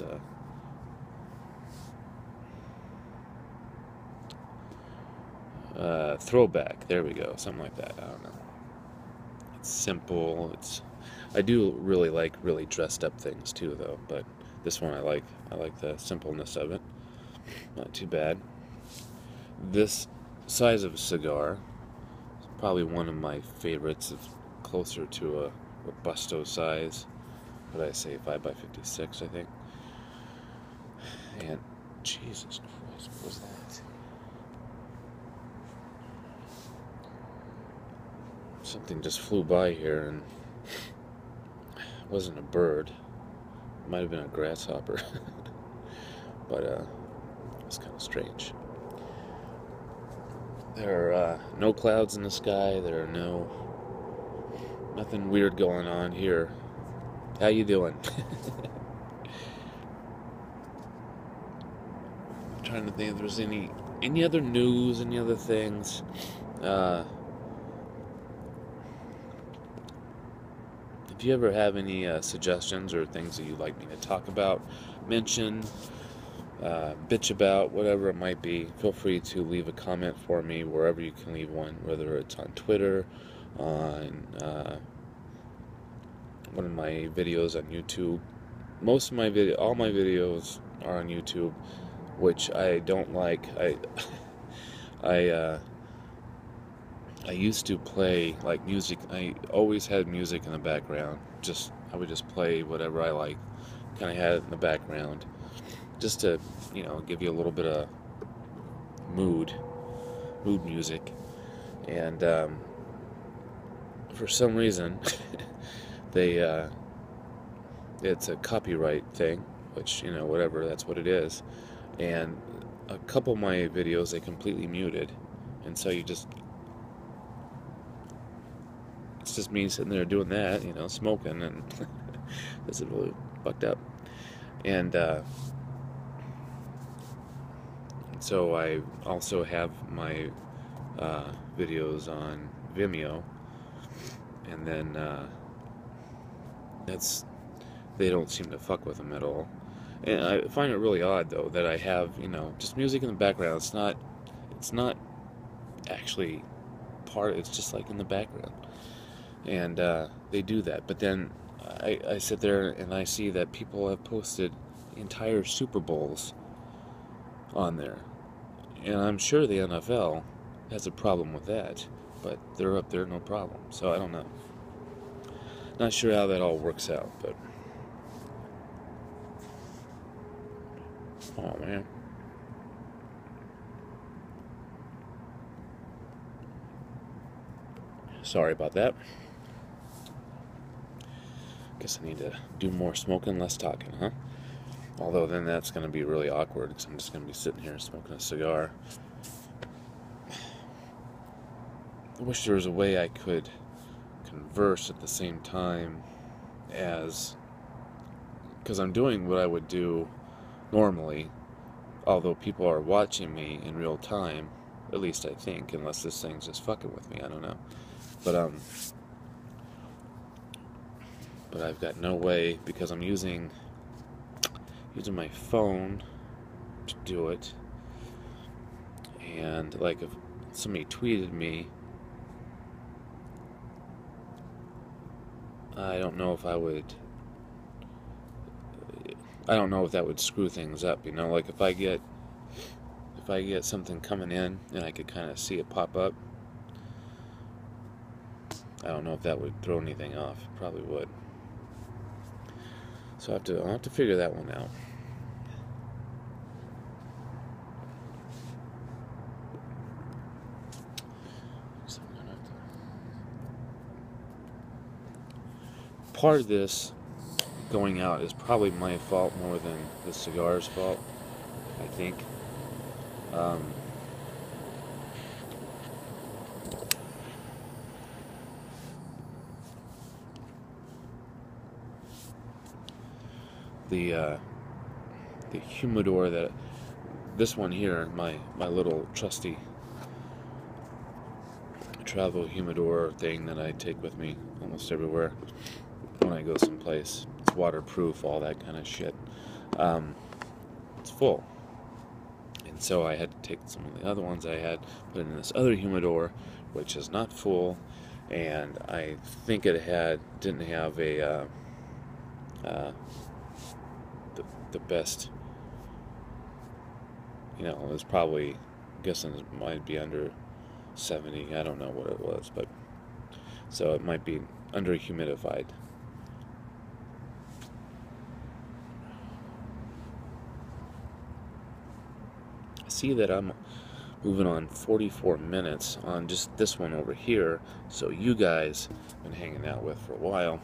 Throwback. There we go. Something like that. I don't know. It's simple. I do really like really dressed up things too, though. But this one I like. I like the simpleness of it. Not too bad. This size of a cigar is probably one of my favorites. It's closer to a Robusto size. What did I say? 5x56, I think. And Jesus Christ, what was that? Something just flew by here, and it wasn't a bird. It might have been a grasshopper. But it's kind of strange. There are no clouds in the sky. There are nothing weird going on here. How you doing? I'm trying to think if there's any other news, any other things. If you ever have any suggestions or things that you'd like me to talk about, mention, bitch about, whatever it might be, feel free to leave a comment for me wherever you can leave one, whether it's on Twitter, on one of my videos on YouTube. All my videos are on YouTube, which I don't like. I used to play like music. I always had music in the background. I would just play whatever I like. Kind of had it in the background, just to give you a little bit of mood music. And for some reason, it's a copyright thing, which whatever, that's what it is. And a couple of my videos they completely muted, and so it's just me sitting there doing that, smoking, and this is really fucked up. And so I also have my videos on Vimeo, and then they don't seem to fuck with them at all. And I find it really odd, though, that I have just music in the background. It's not actually it's just like in the background. And they do that. But then I sit there and I see that people have posted entire Super Bowls on there. And I'm sure the NFL has a problem with that. But they're up there, no problem. So I don't know. Not sure how that all works out, but... Oh, man. Sorry about that. Guess I need to do more smoking, less talking, huh? Although then that's going to be really awkward, because I'm just going to be sitting here smoking a cigar. I wish there was a way I could converse at the same time as... Because I'm doing what I would do normally, although people are watching me in real time, at least I think, unless this thing's just fucking with me, I don't know. But I've got no way, because I'm using my phone to do it. And like if somebody tweeted me, I don't know if that would screw things up, like if I get something coming in and I could kind of see it pop up, I don't know if that would throw anything off. Probably would. So I'll have to figure that one out. So I'm gonna have to... Part of this going out is probably my fault more than the cigar's fault, I think. The humidor this one here, my little trusty travel humidor thing that I take with me almost everywhere when I go someplace. It's waterproof, all that kind of shit. It's full. And so I had to take some of the other ones I had, put in this other humidor, which is not full, and I think it didn't have the best, it was probably, I'm guessing it might be under 70, I don't know what it was, but, so it might be under humidified. I see that moving on 44 minutes on just this one over here. So you guys have been hanging out with for a while.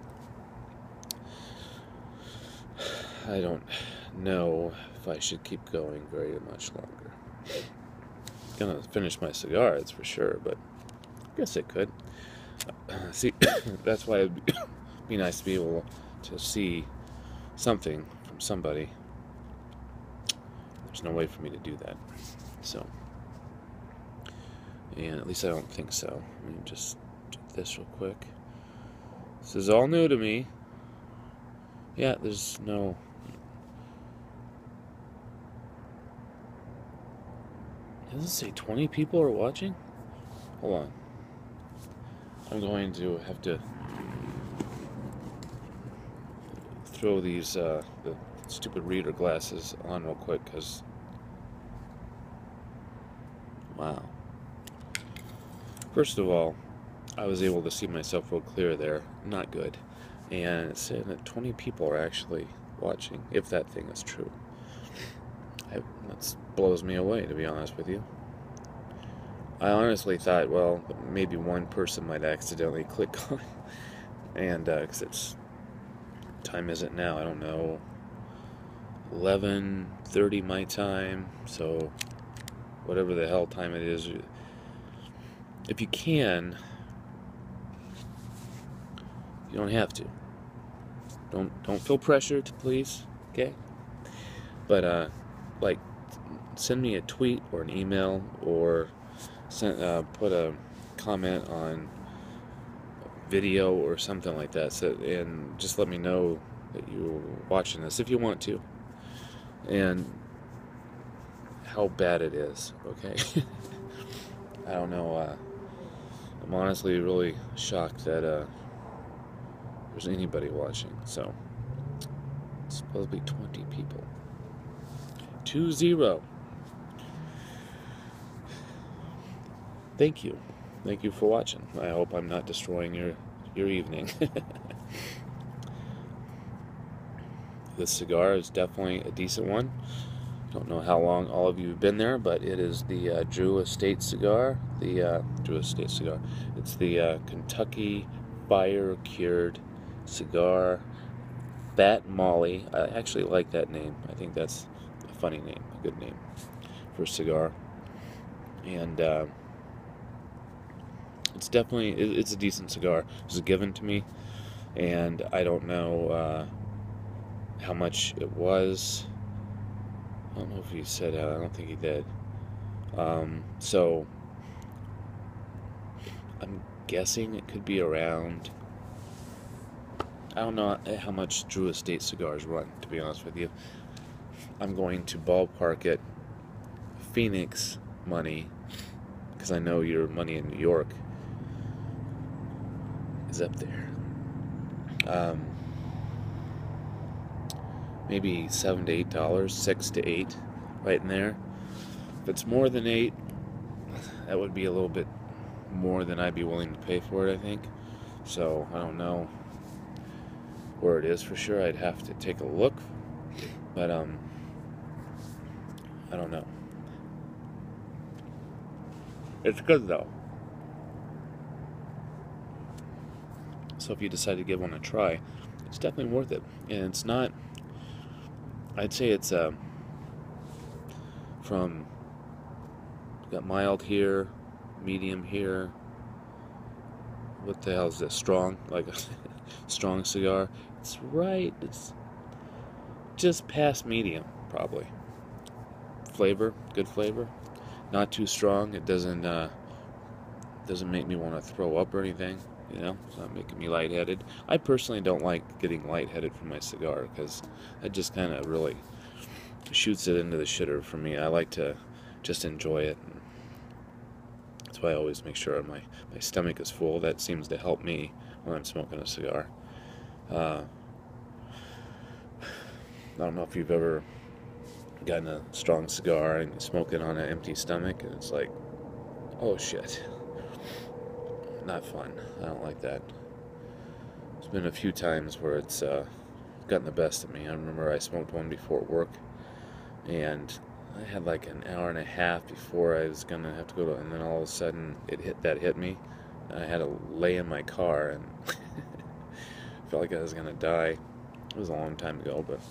I don't know if I should keep going very much longer. Gonna finish my cigar, that's for sure, but I guess I could. See, that's why it'd be nice to be able to see something from somebody. There's no way for me to do that. So, and at least I don't think so. Let me just do this real quick. This is all new to me. Yeah, there's no... Does it say 20 people are watching? Hold on. I'm going to have to throw these the stupid reader glasses on real quick, because wow. First of all, I was able to see myself real clear there. Not good. And it's saying that 20 people are actually watching, if that thing is true. That blows me away, to be honest with you. I honestly thought, well, maybe one person might accidentally click on, and because it's, time is it now? I don't know, 11:30 my time. So whatever the hell time it is, if you can, you don't have to. Don't feel pressured, please. Okay? But like, send me a tweet or an email, or put a comment on video or something like that, so, and just let me know that you're watching this if you want to, and how bad it is. Okay. I don't know. I'm honestly really shocked that there's anybody watching. So it's supposed to be 20 people. 20. Thank you. Thank you for watching. I hope I'm not destroying your evening. This cigar is definitely a decent one. Don't know how long all of you have been there, but it is the Drew Estate cigar. The Drew Estate cigar. It's the Kentucky Fire Cured cigar. Fat Molly. I actually like that name. I think that's a funny name, a good name for a cigar. And it's definitely, it's a decent cigar. It was given to me, and I don't know how much it was. I don't know if he said, I don't think he did. So I'm guessing it could be around, I don't know how much Drew Estate cigars run, to be honest with you. I'm going to ballpark it Phoenix money, because I know your money in New York is up there. Maybe $7 to $8, $6 to $8, right in there. If it's more than $8, that would be a little bit more than I'd be willing to pay for it, I think. So I don't know where it is for sure. I'd have to take a look, but I don't know. It's good though. So if you decide to give one a try, it's definitely worth it. And it's not, I'd say it's from, got mild here, medium here. What the hell is this? Strong, like a strong cigar. It's just past medium, probably. Flavor, good flavor. Not too strong. It doesn't make me want to throw up or anything. You know, it's not making me lightheaded. I personally don't like getting lightheaded from my cigar, because it just kind of really shoots it into the shitter for me. I like to just enjoy it. That's why I always make sure my stomach is full. That seems to help me when I'm smoking a cigar. I don't know if you've ever gotten a strong cigar and you smoke it on an empty stomach, and it's like, oh shit. Not fun. I don't like that. There's been a few times where it's gotten the best of me. I remember I smoked one before work, and I had like an hour and a half before I was gonna have to go to, and then all of a sudden that hit me. I had to lay in my car and felt like I was gonna die. It was a long time ago, but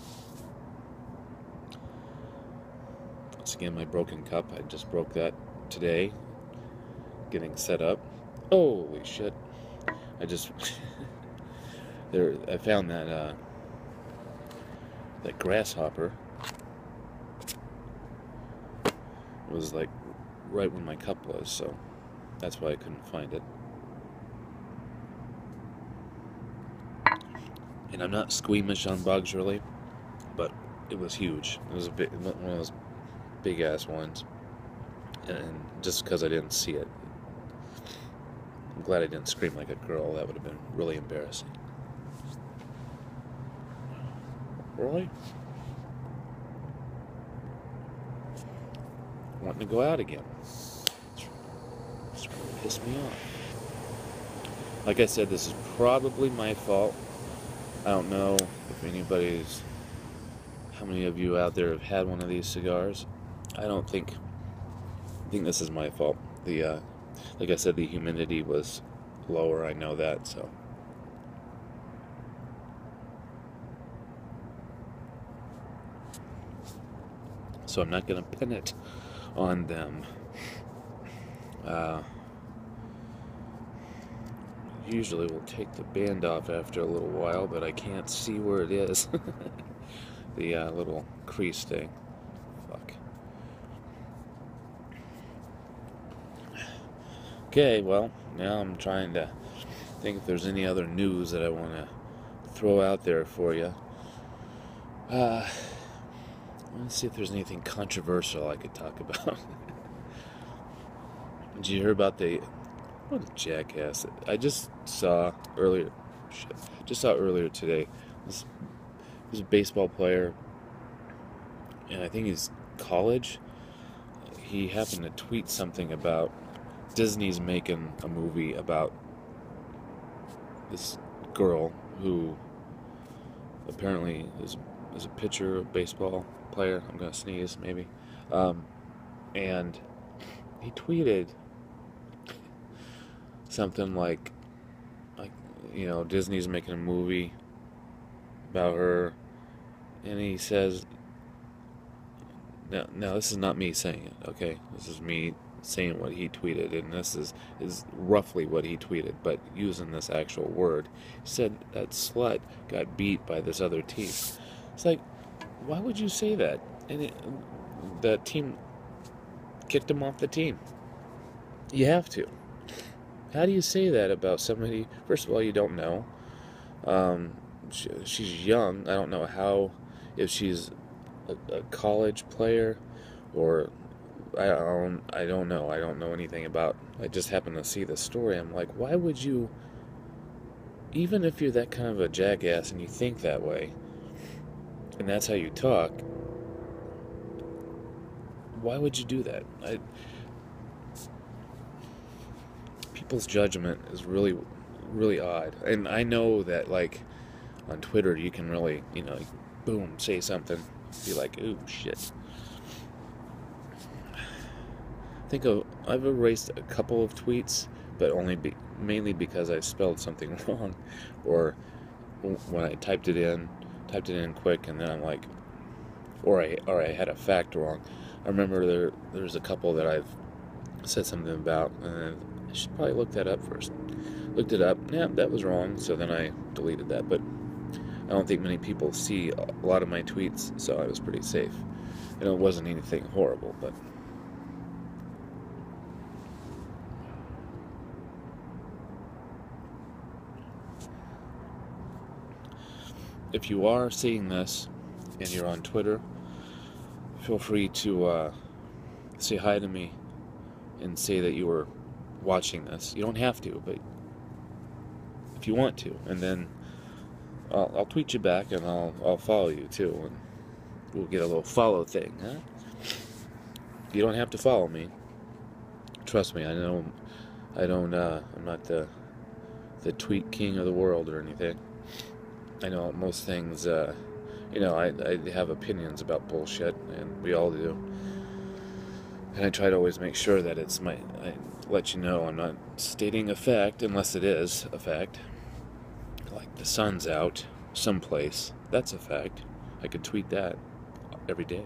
once again, my broken cup. I just broke that today, getting set up. Holy shit! I just I found that that grasshopper was like right when my cup was, so that's why I couldn't find it. And I'm not squeamish on bugs really, but it was huge. It was one of those big ass ones, and just because I didn't see it, I'm glad I didn't scream like a girl. That would have been really embarrassing. Really? Wanting to go out again. It's going to piss me off. Like I said, this is probably my fault. I don't know if how many of you out there have had one of these cigars. I think this is my fault. Like I said, the humidity was lower. I know that, so. So I'm not going to pin it on them. Usually we'll take the band off after a little while, but I can't see where it is. The little crease thing. Fuck. Okay, well, now I'm trying to think if there's any other news that I want to throw out there for you. Let's see if there's anything controversial I could talk about. Did you hear about what a jackass? I just saw earlier today. This was a baseball player, and I think he's college. He happened to tweet something about Disney's making a movie about this girl who apparently is a pitcher, a baseball player. I'm gonna sneeze, maybe. And he tweeted something like, Disney's making a movie about her, and he says, now this is not me saying it, okay? This is me saying what he tweeted, and this is roughly what he tweeted, but using this actual word. He said that slut got beat by this other team. It's like, why would you say that? And that team kicked him off the team. You have to. How do you say that about somebody? First of all, you don't know. She's young. I don't know if she's a college player or I don't know. I don't know anything about. I just happened to see the story. I'm like, why would you? Even if you're that kind of a jackass and you think that way, and that's how you talk, why would you do that? People's judgment is really, really odd. And I know that, like, on Twitter, you can really, boom, say something, be like, ooh, shit. I've erased a couple of tweets, but mainly because I spelled something wrong, or when I typed it in quick, and then I'm like, or I had a fact wrong. I remember there's a couple that I've said something about, and I should probably look that up first. Looked it up, yeah, that was wrong, so then I deleted that, but I don't think many people see a lot of my tweets, so I was pretty safe. And it wasn't anything horrible, but if you are seeing this and you're on Twitter, feel free to say hi to me and say that you were watching this. You don't have to, but if you want to, and then I'll tweet you back and I'll follow you too, and we'll get a little follow thing, huh? You don't have to follow me. Trust me, I know I'm not the tweet king of the world or anything. I know most things, I have opinions about bullshit, and We all do. And I try to always make sure that I let you know I'm not stating a fact unless it is a fact. Like the sun's out someplace. That's a fact. I could tweet that every day.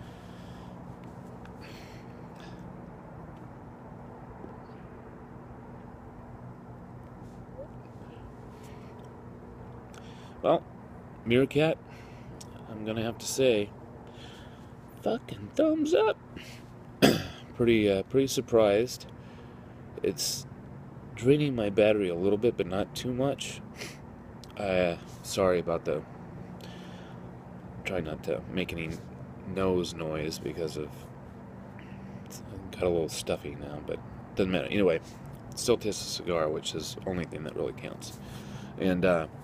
Well, Meerkat, I'm gonna have to say, fucking thumbs up. Pretty surprised. It's draining my battery a little bit, but not too much. Sorry about the. Try not to make any nose noise because of. It's got a little stuffy now, but doesn't matter. Anyway, it still tastes a cigar, which is the only thing that really counts. And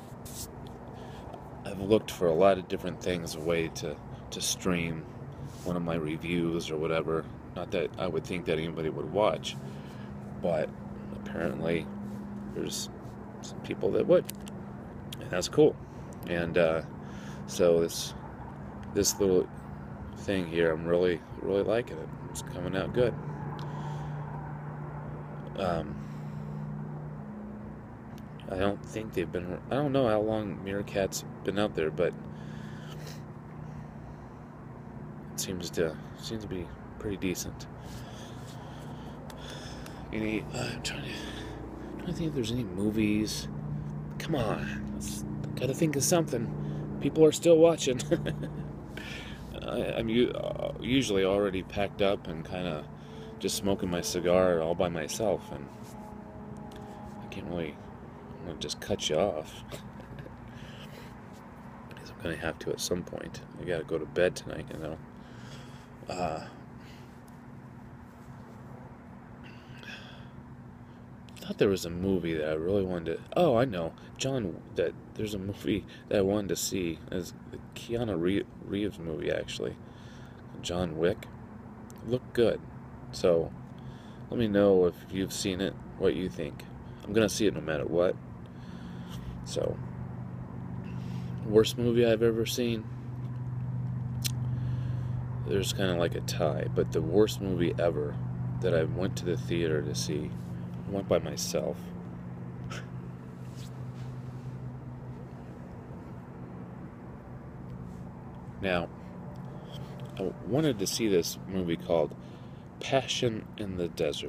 I've looked for a lot of different things, a way to stream one of my reviews or whatever. Not that I would think that anybody would watch, but apparently there's some people that would, and that's cool. And so this little thing here, I'm really liking it. It's coming out good. I don't think they've been. I don't know how long Meerkat's been out there, but it seems to be pretty decent. I'm trying to think if there's any movies. Come on, gotta think of something. People are still watching. I'm usually already packed up and kind of just smoking my cigar all by myself, and I can't really. I'm gonna just cut you off. Because I'm gonna have to at some point. I gotta go to bed tonight, you know. I thought there was a movie that I really wanted to. Oh, I know, there's a movie that I wanted to see. It's the Keanu Reeves movie, actually. John Wick. It looked good. So let me know if you've seen it, what you think. I'm gonna see it no matter what. So, worst movie I've ever seen. There's kind of like a tie, but the worst movie ever that I went to the theater to see, I went by myself. Now, I wanted to see this movie called Passion in the Desert.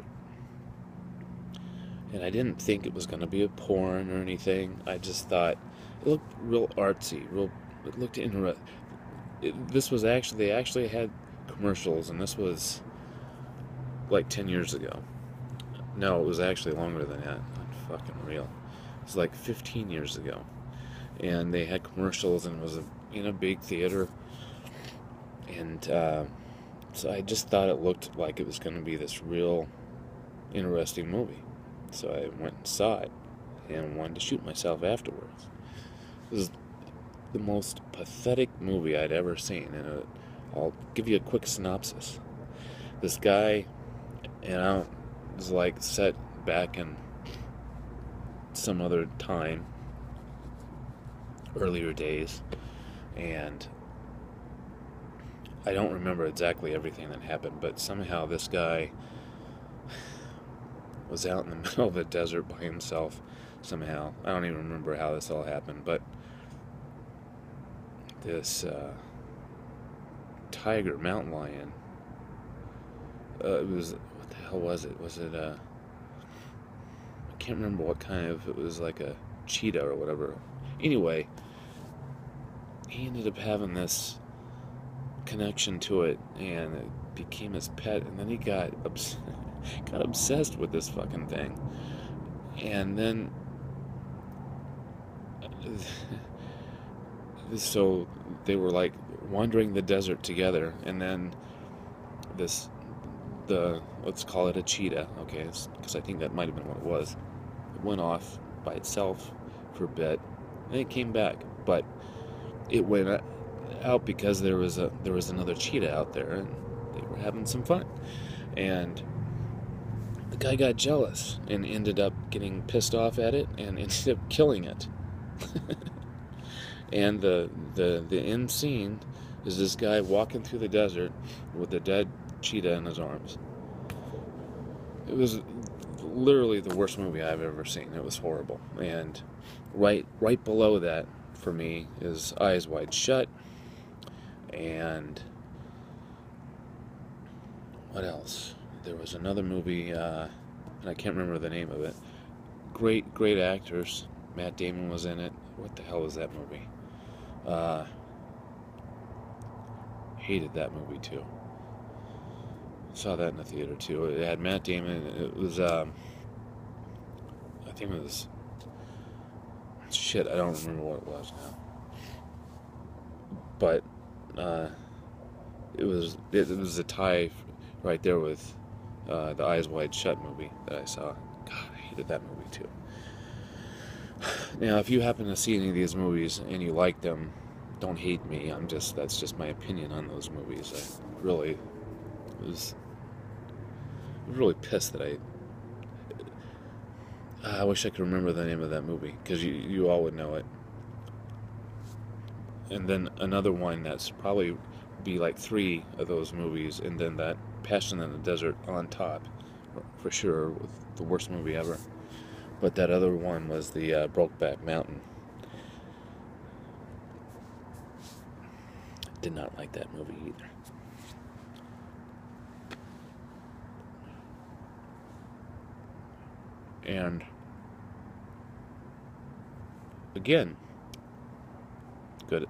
And I didn't think it was going to be a porn or anything. I just thought it looked real artsy, it looked interesting. They actually had commercials, and this was like 10 years ago. No, it was actually longer than that. Not fucking real. It was like 15 years ago. And they had commercials, and it was in a big theater. And so I just thought it looked like it was going to be this real interesting movie. So I went and saw it and wanted to shoot myself afterwards. It was the most pathetic movie I'd ever seen, and I'll give you a quick synopsis. This guy, was like set back in some other time, earlier days, and I don't remember exactly everything that happened, but somehow this guy was out in the middle of the desert by himself somehow. I don't even remember how this all happened, but this tiger, mountain lion, it was, what the hell was it? Was it I can't remember what kind of, it was like a cheetah or whatever. Anyway, he ended up having this connection to it, and it became his pet, and then he got obsessed with this fucking thing. And then so they were like wandering the desert together, and then let's call it a cheetah, okay, because I think that might have been what it was. It went off by itself for a bit, and it came back, but it went out because there was another cheetah out there, and they were having some fun. And the guy got jealous and ended up getting pissed off at it and ended up killing it. And the end scene is this guy walking through the desert with a dead cheetah in his arms. It was literally the worst movie I've ever seen. It was horrible. And right below that for me is Eyes Wide Shut. And what else? There was another movie, and I can't remember the name of it. Great actors. Matt Damon was in it. What the hell was that movie? Hated that movie too. Saw that in the theater too. It had Matt Damon. It was, I think it was, shit, I don't remember what it was now. But, it was a tie right there with the Eyes Wide Shut movie that I saw. God, I hated that movie too. Now, if you happen to see any of these movies and you like them, don't hate me. That's just my opinion on those movies. I was really pissed that I wish I could remember the name of that movie, because you all would know it. And then another one that's probably be like 3 of those movies, and then that Passion in the Desert on top, for sure, with the worst movie ever. But that other one was the Brokeback Mountain. Did not like that movie either. And again, good.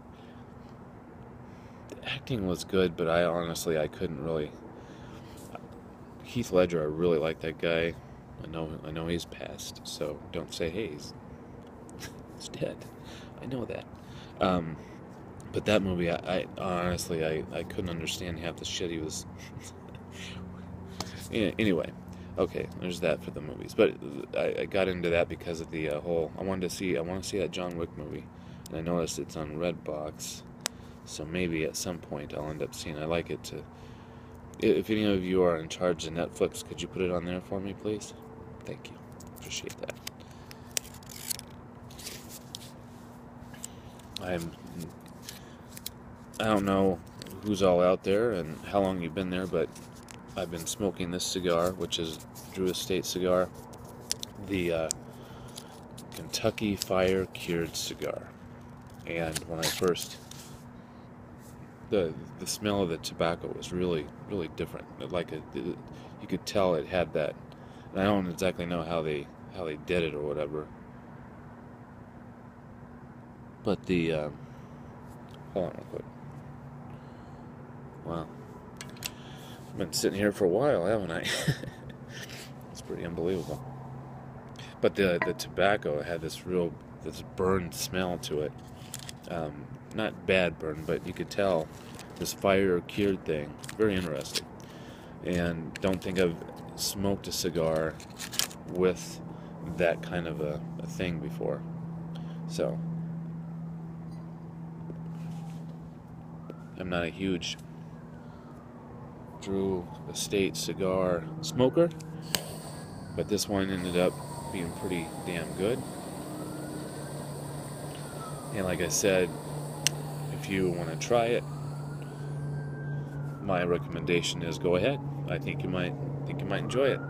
The acting was good, but I couldn't really. Heath Ledger, I really like that guy. I know he's passed, so don't say, hey, he's dead. I know that. But that movie, I honestly, I couldn't understand half the shit he was. Anyway, okay, there's that for the movies. But I got into that because of the whole. I want to see that John Wick movie, and I noticed it's on Redbox, so maybe at some point I'll end up seeing. I like it to. If any of you are in charge of Netflix, could you put it on there for me, please? Thank you. Appreciate that. I don't know who's all out there and how long you've been there, but I've been smoking this cigar, which is Drew Estate cigar, the Kentucky Fire Cured cigar. And when I first, the smell of the tobacco was really, really different. You could tell it had that. And I don't exactly know how they did it or whatever. But hold on real quick. Wow. I've been sitting here for a while, haven't I? It's pretty unbelievable. But the tobacco had this burned smell to it. Not bad burn, but you could tell this fire cured thing. Very interesting. And don't think I've smoked a cigar with that kind of a thing before. So, I'm not a huge Drew Estate cigar smoker, but this one ended up being pretty damn good. And like I said, if you want to try it, my recommendation is go ahead. I think you might enjoy it.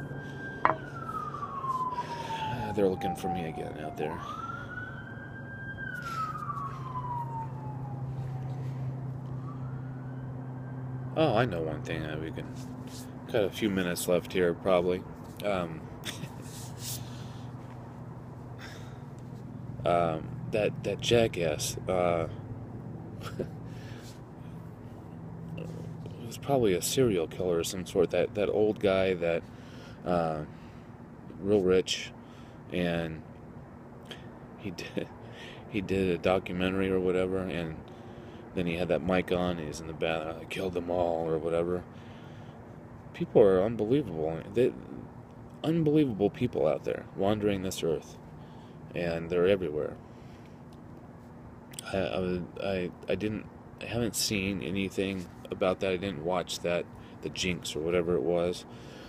They're looking for me again out there. Oh, I know one thing. We can got a few minutes left here, probably. That jackass. It was probably a serial killer of some sort. That old guy that real rich, and he did a documentary or whatever, and then he had that mic on, and he's in the bath, I killed them all, or whatever. People are unbelievable. Unbelievable people out there wandering this earth, and they're everywhere. I haven't seen anything about that. I didn't watch that, the Jinx or whatever it was.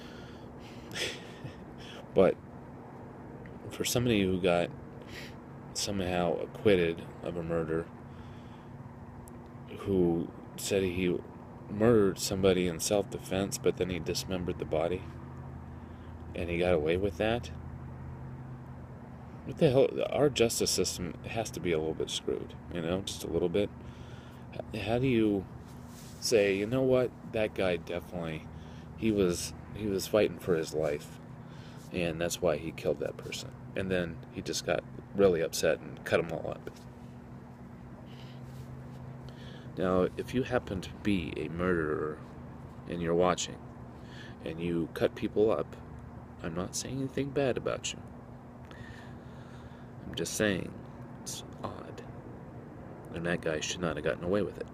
But for somebody who got somehow acquitted of a murder, who said he murdered somebody in self-defense, but then he dismembered the body, and he got away with that. What the hell? Our justice system has to be a little bit screwed, just a little bit. How do you say, you know what, that guy definitely, he was fighting for his life, and that's why he killed that person, and then he just got really upset and cut them all up. Now, if you happen to be a murderer and you're watching and you cut people up, I'm not saying anything bad about you. I'm just saying it's odd, and that guy should not have gotten away with it.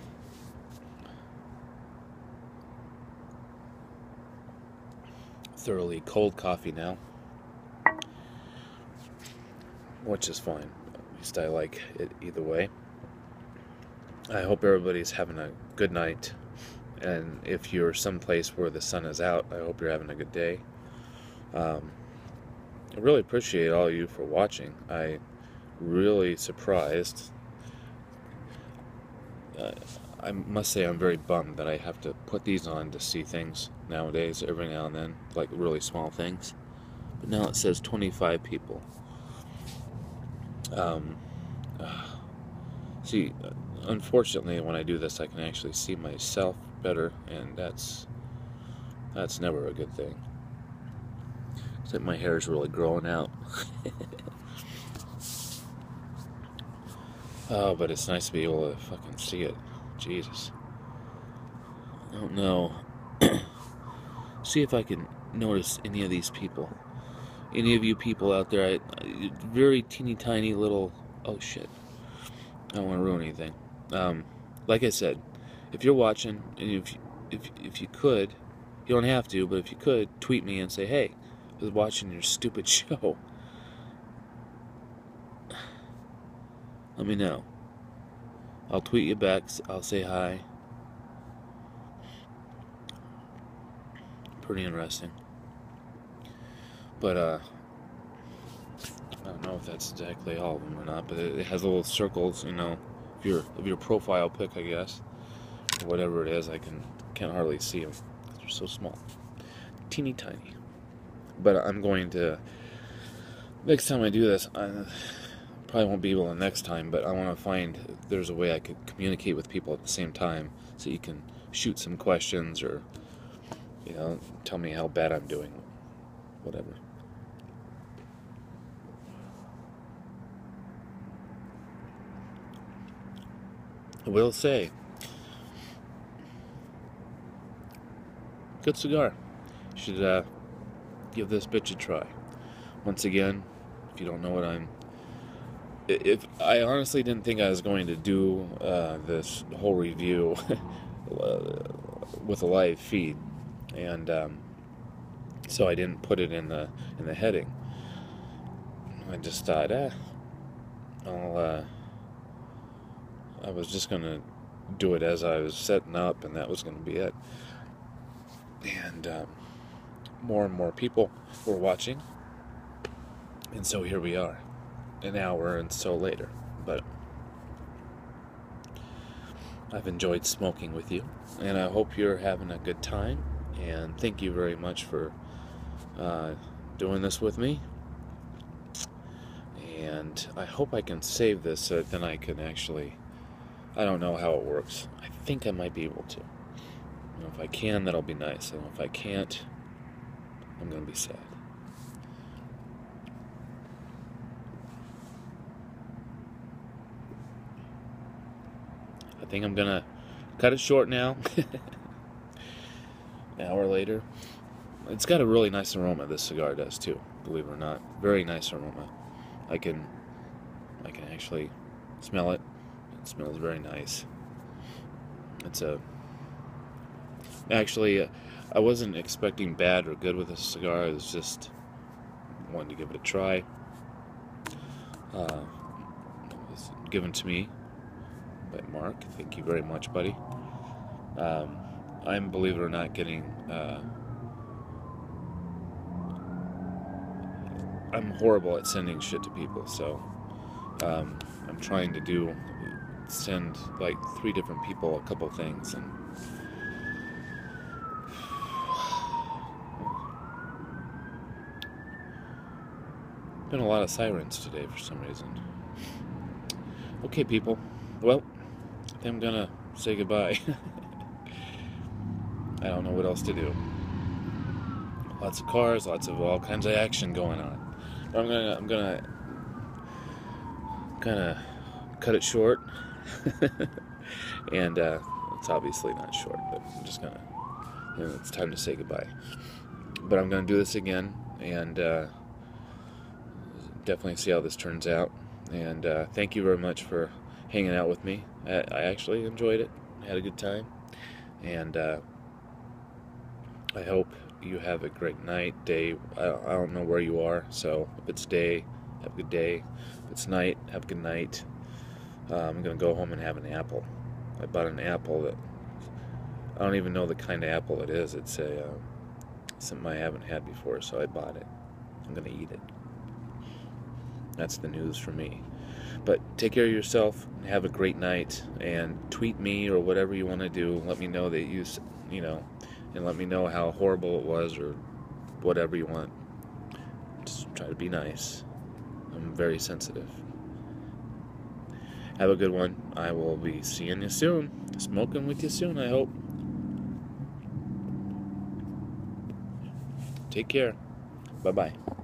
Thoroughly cold coffee now, which is fine. At least I like it either way. I hope everybody's having a good night, and if you're someplace where the sun is out, I hope you're having a good day. I really appreciate all of you for watching. I really surprised. I must say I'm very bummed that I have to put these on to see things nowadays, every now and then, like really small things. But now it says 25 people. See, unfortunately, when I do this, I can actually see myself better, and that's never a good thing. Except my hair is really growing out. Oh, but it's nice to be able to fucking see it. Jesus. I don't know. See if I can notice any of these people. Any of you people out there, very teeny tiny little... Oh, shit. I don't want to ruin anything. Like I said, if you're watching, and if you could, you don't have to, but if you could, tweet me and say, hey, I was watching your stupid show. Let me know. I'll tweet you back. I'll say hi. Pretty interesting. But, I don't know if that's exactly all of them or not, but it has little circles, of your profile pic, I guess. Or whatever it is, I can't hardly see them. They're so small. Teeny tiny. But I'm going to, next time I do this, I probably won't be able to next time, but I want to find if there's a way I could communicate with people at the same time, so you can shoot some questions or, tell me how bad I'm doing. Whatever. I will say, good cigar. You should give this bitch a try. Once again, if you don't know what if I honestly didn't think I was going to do this whole review with a live feed, and so I didn't put it in the heading. I just thought, I was just going to do it as I was setting up, and that was going to be it. And more and more people were watching, and so here we are, an hour and so later. But I've enjoyed smoking with you, and I hope you're having a good time, and thank you very much for doing this with me. And I hope I can save this so that then I can actually... I don't know how it works. I think I might be able to. If I can, that'll be nice. And if I can't, I'm going to be sad. I think I'm going to cut it short now. An hour later. It's got a really nice aroma, this cigar does too, believe it or not. Very nice aroma. I can actually smell it. It smells very nice. Actually, I wasn't expecting bad or good with this cigar. I was just wanting to give it a try. It was given to me by Mark. Thank you very much, buddy. I'm, believe it or not, I'm horrible at sending shit to people, so I'm trying to do send like 3 different people a couple things, and been a lot of sirens today for some reason. Okay, people. Well, I think I'm gonna say goodbye. I don't know what else to do. Lots of cars, lots of all kinds of action going on. But I'm gonna kind of cut it short. And it's obviously not short, but I'm just gonna, it's time to say goodbye. But I'm gonna do this again, and definitely see how this turns out. And thank you very much for hanging out with me. I actually enjoyed it. I had a good time. And I hope you have a great night, day. I don't know where you are, so if it's day, have a good day. If it's night, have a good night. I'm going to go home and have an apple. I bought an apple that, I don't even know the kind of apple it is. It's something I haven't had before, so I bought it. I'm going to eat it. That's the news for me. But take care of yourself, and have a great night, and tweet me or whatever you want to do. Let me know that you know, and let me know how horrible it was, or whatever you want. Just try to be nice. I'm very sensitive. Have a good one. I will be seeing you soon. Smoking with you soon, I hope. Take care. Bye-bye.